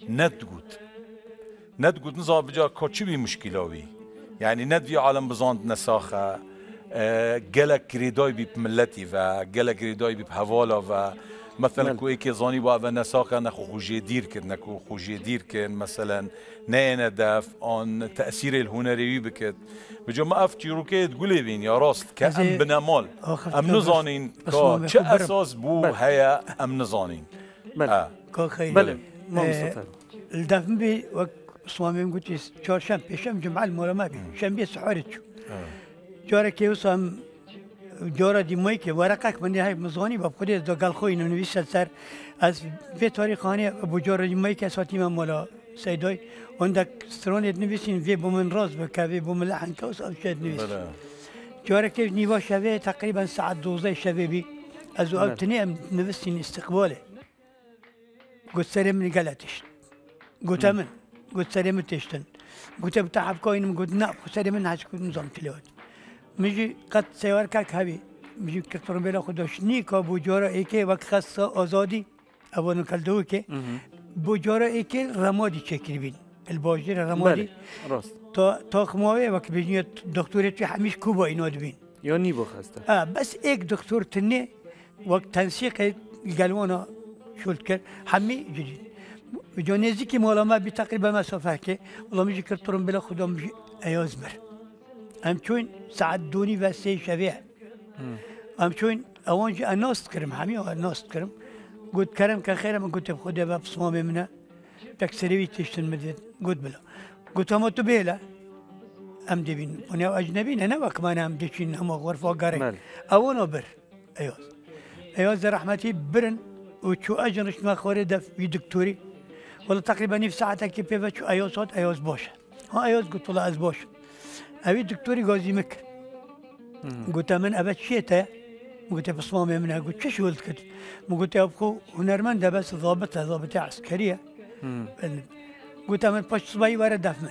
ندقوت نظام بجا كوتشي بي مشكلاوي يعني ندفي عالم بزاند نساخه قلق ريداي بي بملتي و قلق ريداي بي بهوالا و مثلا كو ايكي زاني با و نساخه نخو خوجي دير كد نكو خوجي دير كد مثلا نين داف عن تاثير الهنري بكت بجا ما افتي روكي تقولي بين يا راست كأم بنمال ام نزانين كا چه اساس بو هيا ام نزانين كا خير بله الدفن بي صوامي قلت چهارشنبه پیشم جمعه المولما بي شنبه سحورت شو جاره که وسام جاره دیمایی که ورقک من های مزانی با خودت دو گل خوی نویسد سر از به تاریخانه ابو جاره دیمایی که اساتی من مولا سیدای عندك سترونت نویسین وی بومن راز بکوی بومن لحن کوس او شد نویس جاره که نیوا شوه تقریبا ساعت 12 شوه بی از او تنیم نویسین استقباله قلت سلام من قالتش قلت من قلت سلام تشتن قلت بتعب كوين قلت نعم سلام من هاش كنت نظام تلوت مجي قد سيوار كاك هبي مجي كترون بلا خدوش نيكا بوجارا ايكي وقت خاصة آزادي اوانو كالدو كي بوجارا ايكي رمادي شكل بين الباجر رمادي راست تا خماوي وقت بيجي دكتورة في حميش كوبا يناد بين يوني بخسته بس ايك دكتور تني وقت تنسيق القلوانا شولت كر حمي جديد بجانيزي كي مولا ما بتقريبا مسافة كي والله مجي كترون بلا خدوم مجي اياز بر ام چون ساعدوني وسي شبيه ام چون اوانجي اناست كرم حمي اناست كرم قلت كرم كخير من قلت بخدها بصمامي منها تكسري تشتن مدد قلت بلا قلت هم تبيلا ام دبين وانا اجنبيين انا وكمان ام دشين هم غرفه قاري اوانو بر اياز رحمتي برن وشو اجنش ما خورده في دكتوري والله تقريبا نفس ساعتها كيف شو اياز صوت اياز باشه ها اياز قلت والله از باشه أبي دكتوري غازي مكر قلت من أبد شيته قلت بصمامي منها قلت شو قلت كده قلت أبخو هنرمند بس ضابطة عسكرية قلت من باش صباي ورا دفن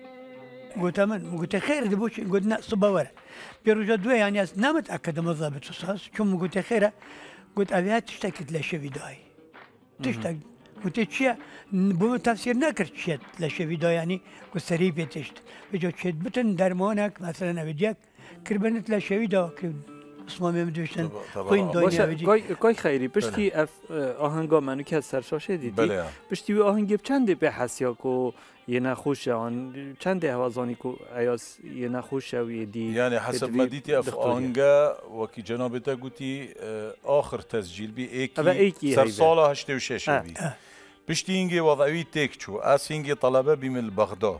قلت خير دبوش قلت صبا ورا بيرجع دوي يعني نامت أكد من ضابط أساس شو قلت خيره قلت أبيها تشتكت لشفي داي تشتك قلت شيء بو تفسير نكرت شيء لشفي دا يعني قلت سريبي تشت بجو شيء بتن درمانك مثلا أبديك كربنت لشفي دا اسمه مدوشن خوين دنیا کوی خیری پشتی اف آهنگا منو که سرشاشه دیدی پشتی آهنگ چنده به حسیا کو یه نخوش آن چنده هوازانی کو ایاس یه نخوش و یه دی يعني حسب ما ديتي اف آهنگا وكي جنابتا قلتي آخر تسجيل بي ايكي سر سالة 86 بي پشتی اینگه وضعی تک چو از اینگه طلبه بیم البغدا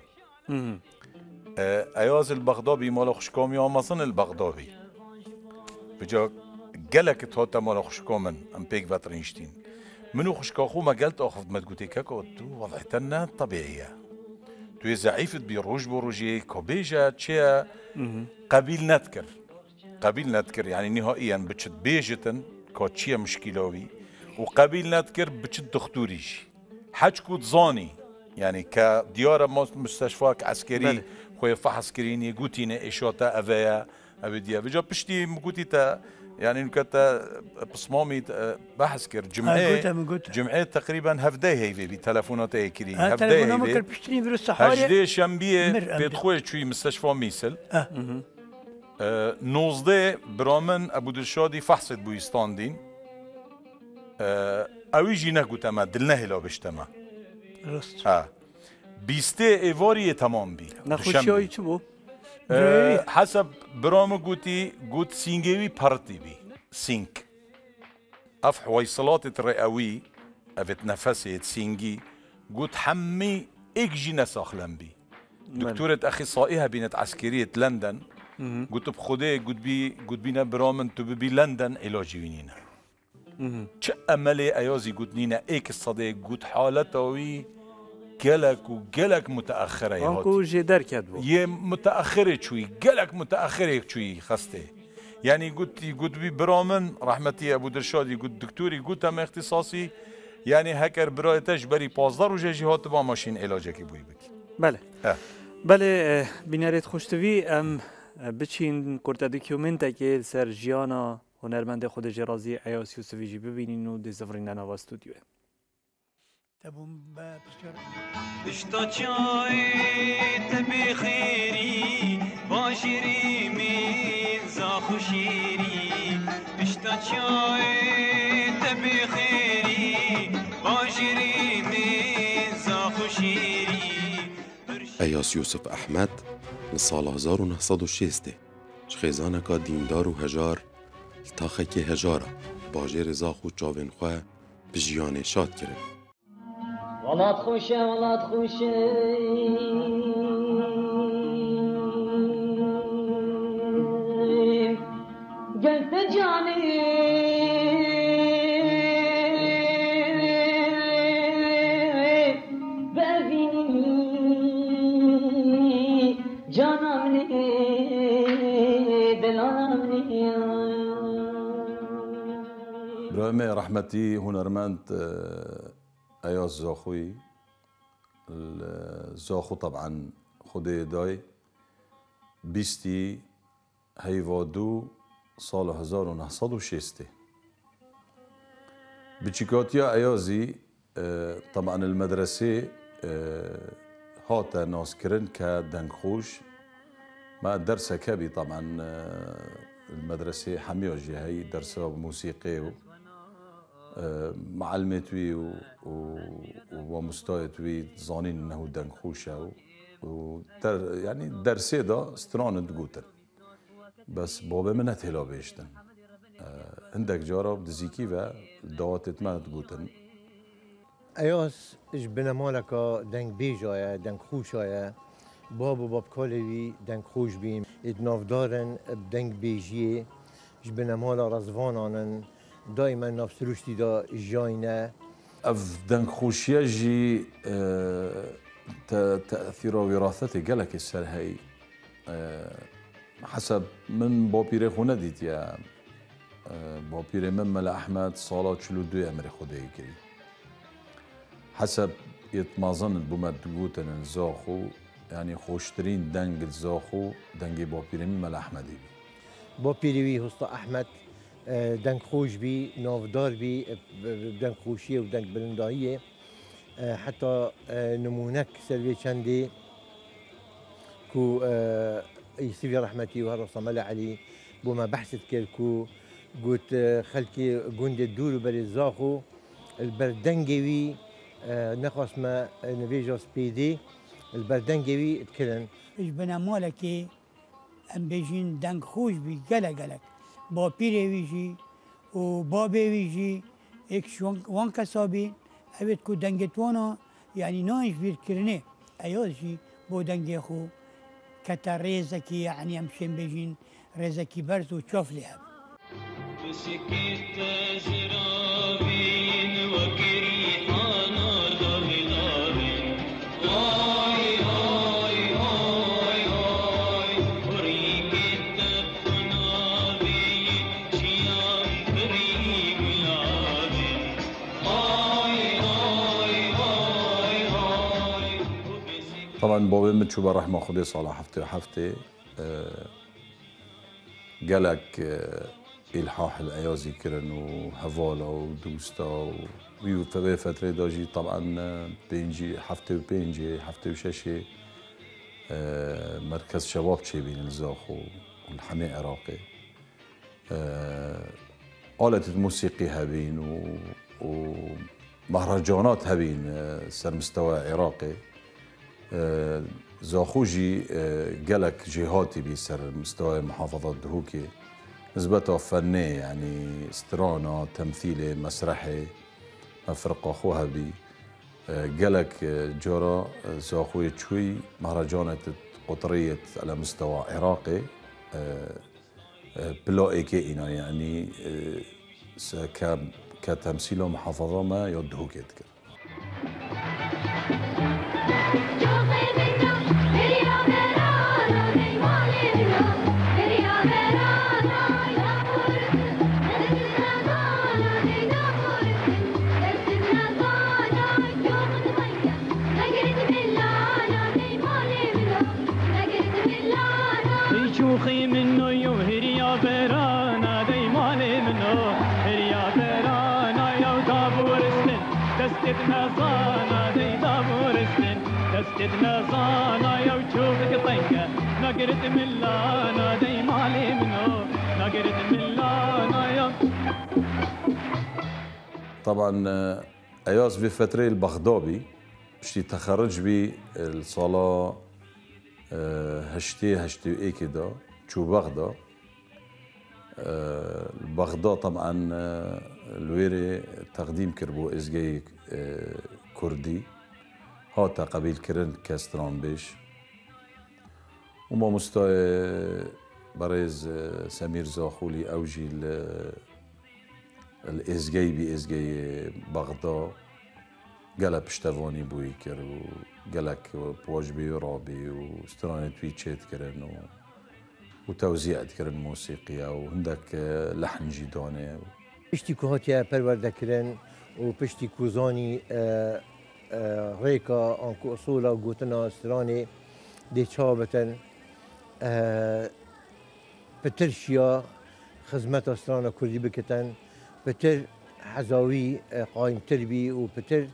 ایاز البغدا بی مال خوشکامی آمازن البغدا بی بجا گلک تا مال خوشکامن ام پیک وطرینشتین منو خوشکاخو ما قلت آخفت ما تقولي كاكو تو وضعتنا طبيعية تو ضعيفت بروج بروجي كوبيجا تشيا قبيل نذكر يعني نهائيا بتشت بيجتن كوتشيا مشكلوي وقبيل نذكر بتشت دكتوريجي حجكو تزاني يعني كديار مستشفاك عسكري خويا فحص كريني قوتينا إيشوتا أفيا أبديا بجا بشتي مقوتي تا يعني نكتا بصمامي بحث كر جمعة تقريبا هفداي هيفي بتلفونات كريم هفداي هيفي هجدي شنبيه بيدخل شوي مستشفى ميسل نوزده برامن أبو دلشادي فحصت بويستاندين اویجی نگوتم دلنه لا بشتم راست بیسته ایواری تمام بی نخوشیایی چه بو؟ حسب برام گوتی گوت سینگوی پارتی بی سینک اف حویصلات رئوی افت نفسه سینگی گوت حمی ایک جی نساخلم بی دکتورة اخصائیها بینت عسکریت لندن گوت بخوده گوت بینا برامن تو ببی لندن علاجی وینینه چه عملی ایازی گوت نینا ایک الصديق گوت حالتوی گلک متأخره یا آنکو جدر کرد بود یه متأخره چوی گلک متأخره چوی خسته یعنی گوت بی برامن رحمتی ابو درشادی گوت دکتوری گوت هم اختصاصی یعنی هکر برایتش بری 15 روزه جهات با ماشین علاجه کی بوی بکی بله بله بینارید خوشتوی بچین کرده دوکیومنته که سر جیانا هنرمند خود جرازی ایاس یوسفی جی ببینین و دیزفرین نوا استودیوه اشتا چای تبی خیری باشیری من زاخو شیری اشتا چای تبی خیری باشیری من زاخو شیری ایاس یوسف احمد لسال 1960 خیزانکا دیندار و هجار التاخه که هجاره باجر زاخو چاوین خواه بجیانه شاد کرد ولات خوشه گلت جانی ببینی جانم نی دلانم نی برای رحمتی هنرمند ایاز زاخوی زاخو طبعا خودی دای بیستی هیوادو سال 1960 بچیکاتیا ایازی طبعا المدرسه هاتا ناس کرن که دنگخوش ما درس كبي طبعا المدرسة حمية جهي درس موسيقي معلمتوي ومستويتوي ظانين انه دنخوشة يعني درسي دا ستران تقوتن بس بابا منت هلا بيشتن عندك جارب دزيكي و دواتت ما تقوتن ایاس جبنا مالكا دنگ بيجايا دنگ خوشايا باب و باب کالوی دنگ خوش بیم ادناف دارن بدنگ بیجیه جبنا مالا رزوانانن دائما نفس رشدی دا جاینه اف دنگ خوشیه جی تأثير وراثتي قالك السر هاي حسب من بابيري خونه ديت يا بابيري من ملا احمد صالات شلو دو امري خدي كري حسب يتمازن بما تقوتن الزاخو يعني خوشترين دنگ الزاخو دنگ بابيري من ملا احمدي بابيري وي هستا احمد دنگ خوش بي نافدار بي دنگ خوشيه ودنگ بلنداهيه حتى نمونك سلوي چندي كو يسيفي رحمتي وهرصة ملا علي بوما بحثت كيركو قلت خلكي قند الدور برزاخو البردنجوي نخص ما نفيجو سبيدي البردنجوي تكلن اجبنا مالكي ام بيجين دنگ خوش بي قلق با بيري ويجي و بابي ويجي اك وان كسابين اوید کو دنگتوانا یعنی نایش بیر کرنه ایازی با دنگ خو کتا ریزه کی یعنی همشن بجین ریزه کی برز و چاف لهم طبعا بابا متشوبة رحمة خدي صالح حفتي قالك إلحاح الأيازي كرن وهفالا ودوستا وفي فترة داجي طبعا بينجي حفتي وبينجي حفتي وشاشي مركز شباب تشيبين الزاخو والحماء عراقي آلة الموسيقى هبين ومهرجانات هبين سر مستوى عراقي زاخوجي قالك جهاتي بسر مستوى محافظة دهوكي نسبته فنية يعني استرانة تمثيلي مسرحي فرقة خوها بي قالك جرى زاخوي تشوي مهرجانات قطرية على مستوى عراقي بلا إيكينا يعني كتمثيله محافظة ما يدهوك يذكر شوخي منو يوهري يا برانا دي مالي منو يا برانا يا دابور السن دستت نظانا دي دابور السن دستت نظانا يا وشوفك طنقة نقرت ملانا دي مالي منو نقرت ملانا يا طبعا اياس بفترة البغدابي باش يتخرج بي الصلاة هشتي ايه كده شو بغدا بغدا طبعا الويري تقديم كربو ازجي كردي هاتا قبيل كرن كاستران بيش وما مستوى بريز سمير زاخولي اوجي الازجي بازجي بغدا قالب اشتفوني بويكر وقالك بواجبي ورابي وستراني تويتشات كرن وتوزيع كرن موسيقية وهندك لحن جيداني پشتی که هاتیه پرورده کرن و پشتی کوزانی ریکا آنکو اصولا گوتنا ستراني دي چابتن پتر شیا خدمت استرانه کردی بکتن پتر حزاوی قایم تربی و پتر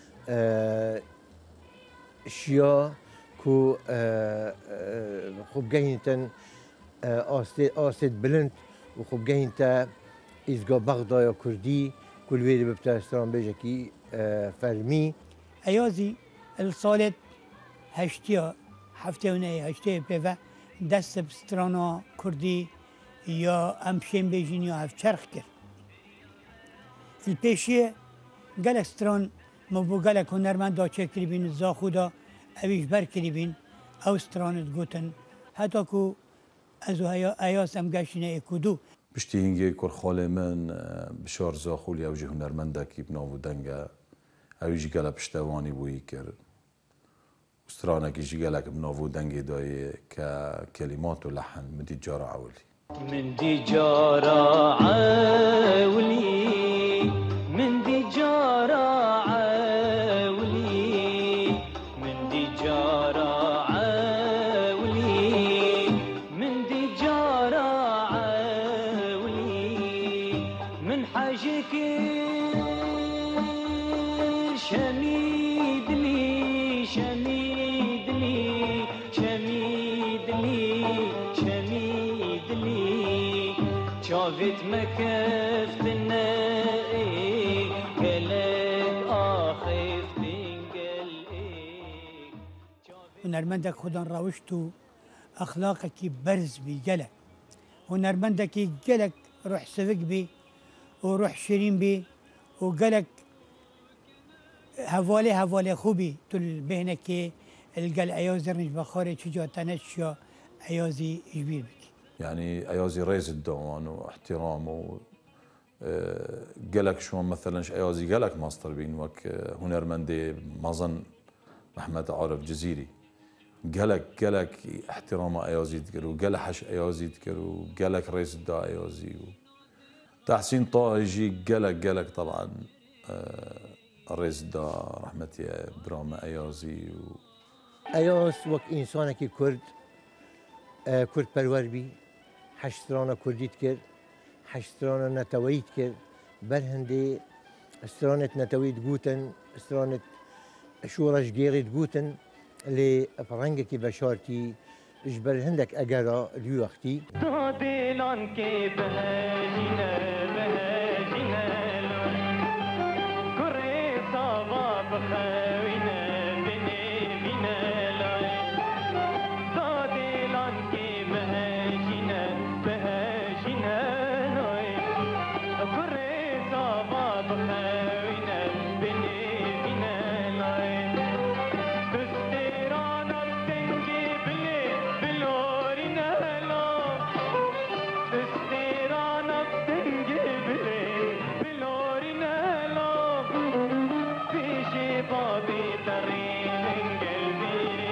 شیا کو خوب گهینتن آستید بلند و خوب گهینتا ایزگا بغدا یا کردی کل ویدی ببتا استران بیجه کی فرمی ايازي الصالت هشتيا هفته ونهي هشتيا بيفا دست بسترانا كردي يا امشين بيجين يا هفشرخ كر البيشيه قالك ستران مبو قالك هنرمند دا چه كريبين الزاخو دا اويش بر كريبين او ستران تقوتن حتى كو ازو اياس ام قاشينه اكودو بشتي هنگي كور خالي من بشار زاخولي اوجي هنرمندكي بناو دنگا اویجی گله پشتوانی بویی کرد. استرانه کیجی گله که بناو دنگی دایی که کلمات و لحن مدی جارا عولی. من دی جارا عولی من دی جارا عولی من دی جارا عولی من دی جارا عولی من حاجك شميد لي شميد لي شميد لي شميد لي شافت مكفت النائي قالت آخف تنقل هنرمندك خدان راوشتو اخلاقك برز بي جلك هنرمندك جلك روح سفك بي وروح شيرين بي وقالك هوالي خوبي تل بهنك القل ايازي رنج بخاري تشجع تنشيا ايازي جبير بك يعني ايازي ريز الدوان واحترام و قالك شو مثلا ايازي قالك ماستر بين وك هنرمندي مازن محمد عارف جزيري قالك احترام ايازي تذكر قال حش ايازي تذكر قالك ريز الدا ايازي تحسين طه يجي قالك طبعا الرئيس دا رحمتي براما ايازي ایاس وک انسانی که کرد پرور بی حشتران کردیت کرد حشتران نتویت کرد برهنده استرانت نتويت جوتن استرانت شورش جيرت جوتن لفرنجك بشارتي اجبر هندك اجرا الوقتي ديلان كي بهاجنا بهاجنا كري صبا بخاوينا بني بنا ديلان كي بهاجنا بهاجنا كري صبا بخاوينا بني بنا تستيرانا بتنجي بلي بلورنا تستيرانا بتنجي بلي بلورنا في شبابي ترين قلبي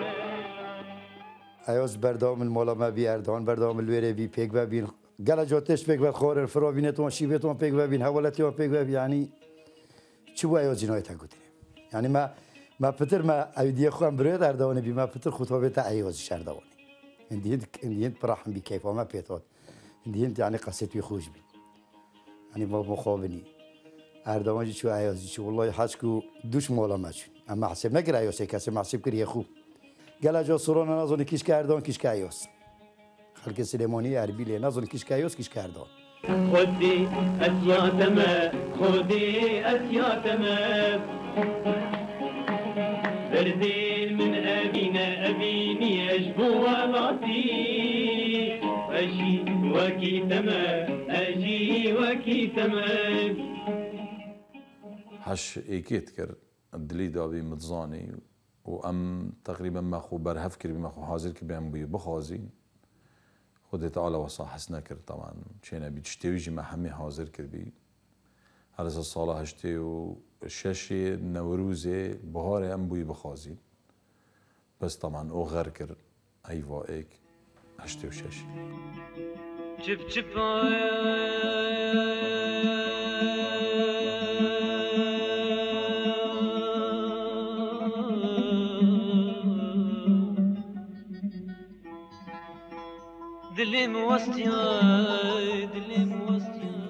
ایاز بردام المالا ما بی اردوان بردام الویره بی پیک و بین گلا جاتش پیک و خور فرا بینتون شیبتون پیک و بین حوالتی پیک و یعنی چه ایاز جنایت گفتیم یعنی ما پتر ما ایدی خوام برای اردوان بی ما پتر خطابت ایاز شردوانی اندیت براحم بی کیف و ما پیتاد اندیت یعنی قصتی خوش بی یعنی با مخابنی اردوان چه ایازی چه والله حاج کو دوش مالا ما چون اما حسب نکر ایاز کسی محسب کریه خوب گلا جا سران نازون کیش کردان کیش کایوس خلق سلیمانی عربی لی نازون کیش کایوس کیش کردان خدي أسياتما خدي أسياتما بردين من أبينا أبيني أجبو ولاتي أجي وكيتما أجي وكيتما حش ايكيت كر الدلي دابي متزاني وام تقريبا ما خو برهف كر بما خو حاضر كر بهم بي بخازين خود تعالى وصا حسنا كر طبعا شينا بتشتويجي ما همي حاضر كر بي هذا الصلاة هشتي وشاشي نوروزي بهار ام بوي بخازين بس طبعا او غير كر ايوا ايك هشتي وشاشي چپ چپ دلم وستیا دلم وستیا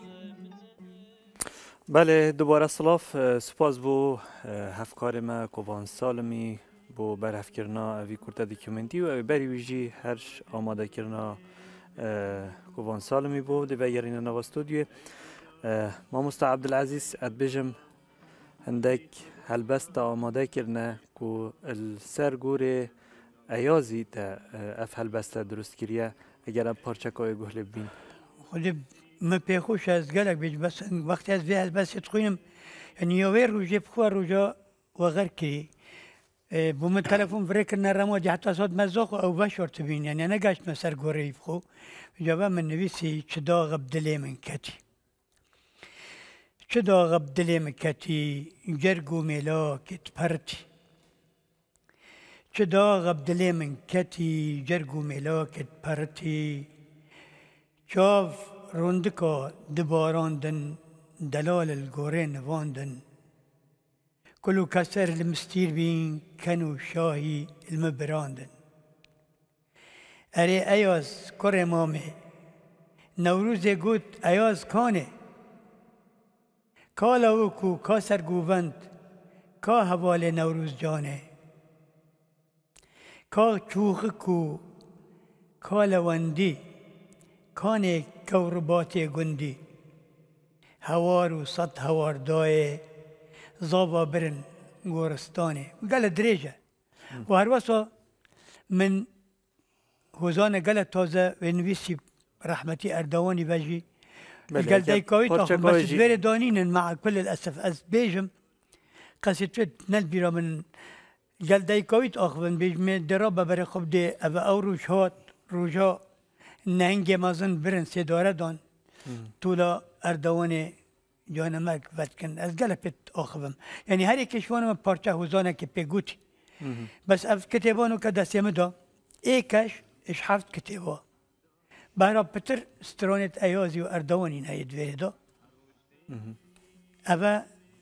بله دوباره سلاف سپاس بو هفکار ما کوان سالمی بو برهف کرنا اوی کرده دوکیومنتی و اوی بری ویجی هرش آماده کرنا کوان سالمی بو دی بگرین نوا استودیو ما مستا عبدالعزیز ادبجم هندک هلبست آماده کرنا کو السر گوره ایازی تا اف هلبست درست کریه اگر پارچه کای گهله بین خودی ما پیخوش از گلک بیش بس وقتی از به هلبست تخوینم یعنی یاوی روزی بخوا روزا و غیر کی بو من تلفن فکر نرمادی حتی صد مزاق او بشورت بین یعنی انا گشت مسر گوری بخو جواب من نویسی چه داغ بدلی من کتی چه داغ بدلی من کتی جرگو میلا کت پرتی چه داغ بدلی من کتی جرگو میلا کت پرتی چاو روندکا دباراندن دلال الگوره نواندن كلو كسر المستير بين كانوا شاهي المبراندن اري اياز كوري مامي نوروز قوت اياز كاني كالا وكو كاسر قوبند كا هوال نوروز جاني كا چوخكو كالا وندي كاني كورباتي قندي هوارو صد هوار داي زابا برن گورستانه قال دريجة وهروسا من هوزانا قال تازه ونويسي رحمتي أردواني بجي قال دايكاويت أخو بس بير دانين مع كل الأسف أز بيجم قصيت نلبيرا من قال دايكاويت أخو بيج من درابة بري خب دي أبا أو روجا نهنجي مازن برن سيدارة دان طولا أردواني جانا ماك فتكن از قلبت آخوم يعني هر کشوانم پارچه هوزانه که پیگوتی بس اف کتابانو که دستیم دا ایکش اش هفت کتابا برا پتر استرانت ایازی و اردوانی نهید ویده دا اوه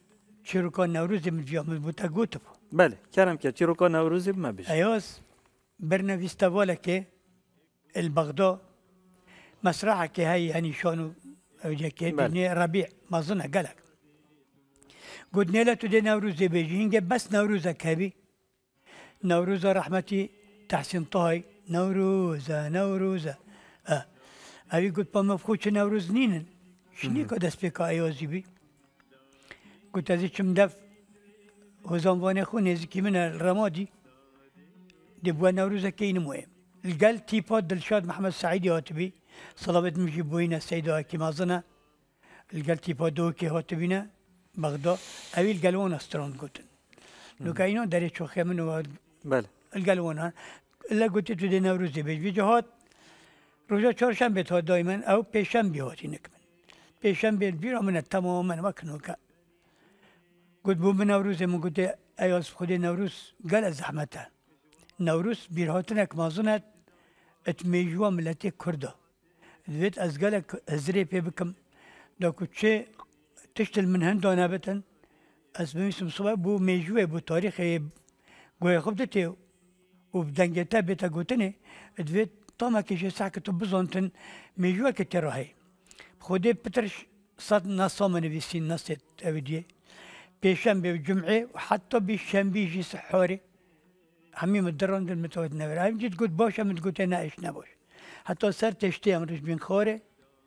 چیروکان نوروز من فيها مضبوطة قوتب بله کرم که چیروکا نوروزی ما بیش ايوس برنا فيستافولا البغداد مسرحة هاي يعني شلون بله. ربيع ما ظنها قالك قلنا له تدي نوروز بيجي بس نوروز كابي نوروز رحمتي تحسين طاي نوروزة أبي قلت بما فخوش نوروز نينن شنو كده سبيكا أيوزي بي قلت هذي كم دف وزان واني خوني زكي من الرمادي دبوا نوروز كين مهم القال تيبات دلشاد محمد سعيد هاتبي صلابت مجي بوينا السيدة كما ظنا القال تيبات دوكي هاتبينا بغداد أبي القالون أسترون قلتن لو كاينو داري شو خير منه بله القالون إلا قلت تدي نوروز بيج في جهات روزا چهارشنبه تا دائما او پیشنبه هاتی نکمن پیشنبه بیرا من تماما وکنوکا قلت بو من نوروز من قلت ایاز خود نوروز قال زحمته نوروز بیرهاتنک مازنت اتمیجوا ملتی کرده دویت از قالك هزري پی بکم دا کچه تشتل من هندانا بتن از بمیسم صبح بو میجوه بو تاریخ گوه خبتتی و بدنگتا بیتا گوتنه دویت طاما كيجي ساعة كتب بزونتن ميجوا كتراهي خودي بترش صد نصام نفسي نصت أوديه بيشنبه بجمعة وحتى بيشنبه يجي سحوري همي مدرون دل متوت نور هم جيت قلت باش هم تقول أنا إيش نباش حتى صار تشتي أمرش بين خوري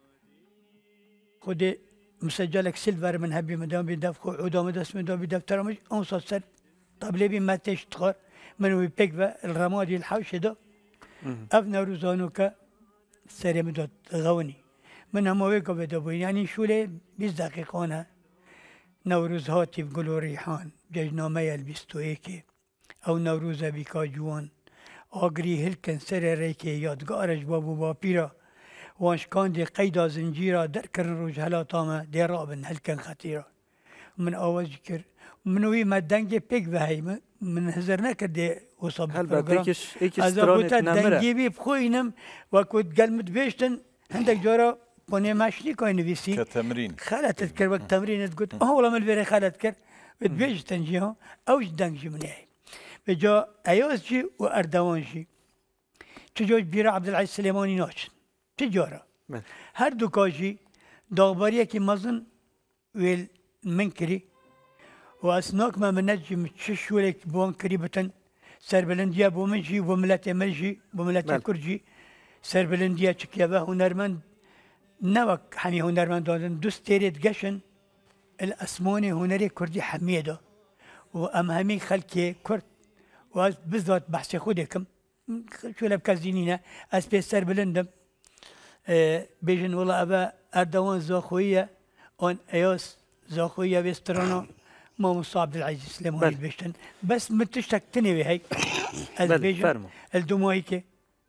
خودي مسجلك سيلفر من هبي مدام بيدف خو عودام دست مدام بيدف ترى مش أنصت صار طب ليه بي ما تشتخر منو بيكفى الرمادي الحوش ده اف نوروزانو که سری مداد غونی من همه که بدبوین یعنی شوله 20 دقیقانه نوروز هاتی بگلو ریحان ججنامه البیستو ایکی او نوروز بیکا جوان آگری هلکن سر ریکی یادگارش بابو با پیرا وانشکان دی قیدا زنجیرا در کرن روش هلاتامه دی رابن هلکن خطیرا من آواز کر منوی مدنگ پیک بهی من هزر نکرده وصاب البته ایکش از استرانت ابوتا نمره دنگی بی بخوینم و کود قلمت بیشتن هندك جورا بوني ماشني كوين نفسي كتمرين خالة تذكر وقت تمرين تقول والله من البيري خالة تذكر بتبيج تنجيهم اوش دنجي من هي بجا ايوز جي واردوان جي تجوج بيرا عبد العزيز سليماني نوش تجارة هر دو كاجي داغباريه كي مزن ويل منكري واسناك ما منجم تششولك بوان كريبتن سربلنديا بومنجي وملات ملجي وملات كرجي سربلنديا تشكيابا هنرمند نوك حمي هنرمند دادن دوستيريت قشن الاسموني هنري كردي حميده وام همي خلكي كرد واز بالذات بحث خودكم شو لبكا زينينا اس بي سربلندم بيجن والله ابا اردوان زاخويه اون ايوس زاخويه بيسترانو ما مصاب عبد العزيز سليماني بيشتن بس متشتك تنوي هيك البيجن الدمويكي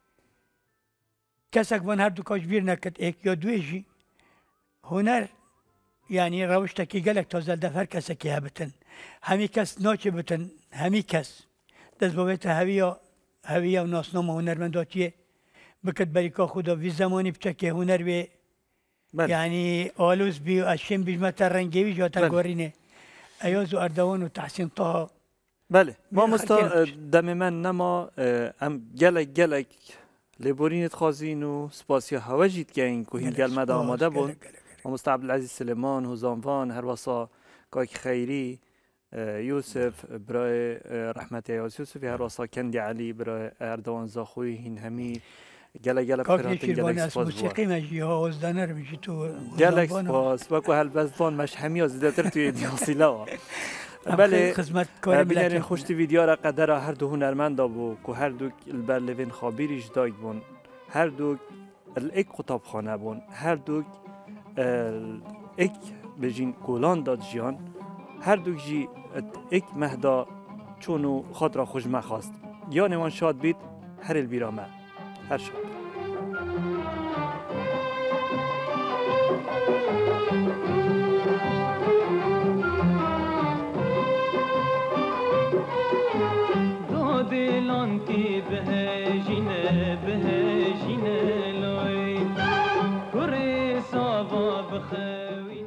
كسك من هردو كاش بير نكت ايك يا دويجي هنر يعني روشتكي قالك توزل دفر كسكي هبتن همي كس نوچي بتن همي كس دز بويتا هوية وناس نوم هنر من دوتيه بكت بريكا خدا في زماني بتشكي هنر بي يعني آلوز بي اشين بيجمتا رنگي بي جاتا غورينه ایاز و اردوان و تحسین طه بله ما مستا دم من نما ام گلک لبورینت خوازین و سپاسیا هواجید که این کوهین گل مده آماده بون ما مستا عبدالعزیز سلیمان هزانوان هر واسا کاک خیری یوسف برای رحمت ایاز یوسفی هر واسا کندی علی برای اردوان زاخوی هین همی گلک فراتین گلک سپاس موسیقی مجی ها وزدانر میشی تو گلک سپاس وکو هلبزدان مش همی از دیدتر توی دیاسیلا بله بینرین خوشتی ویدیو را قدر هر دو هنرمند بو که هر دو البرلوین خابیریش داید بون هر دو الاک قطاب خانه بون هر دو اک بجین گولان داد جیان هر دو جی اک مهدا چونو خود را خوش مخواست یا نوان شاد بید هر البیرامه هر شاد دلان کی بهجینه لوی کری ساوا بخوی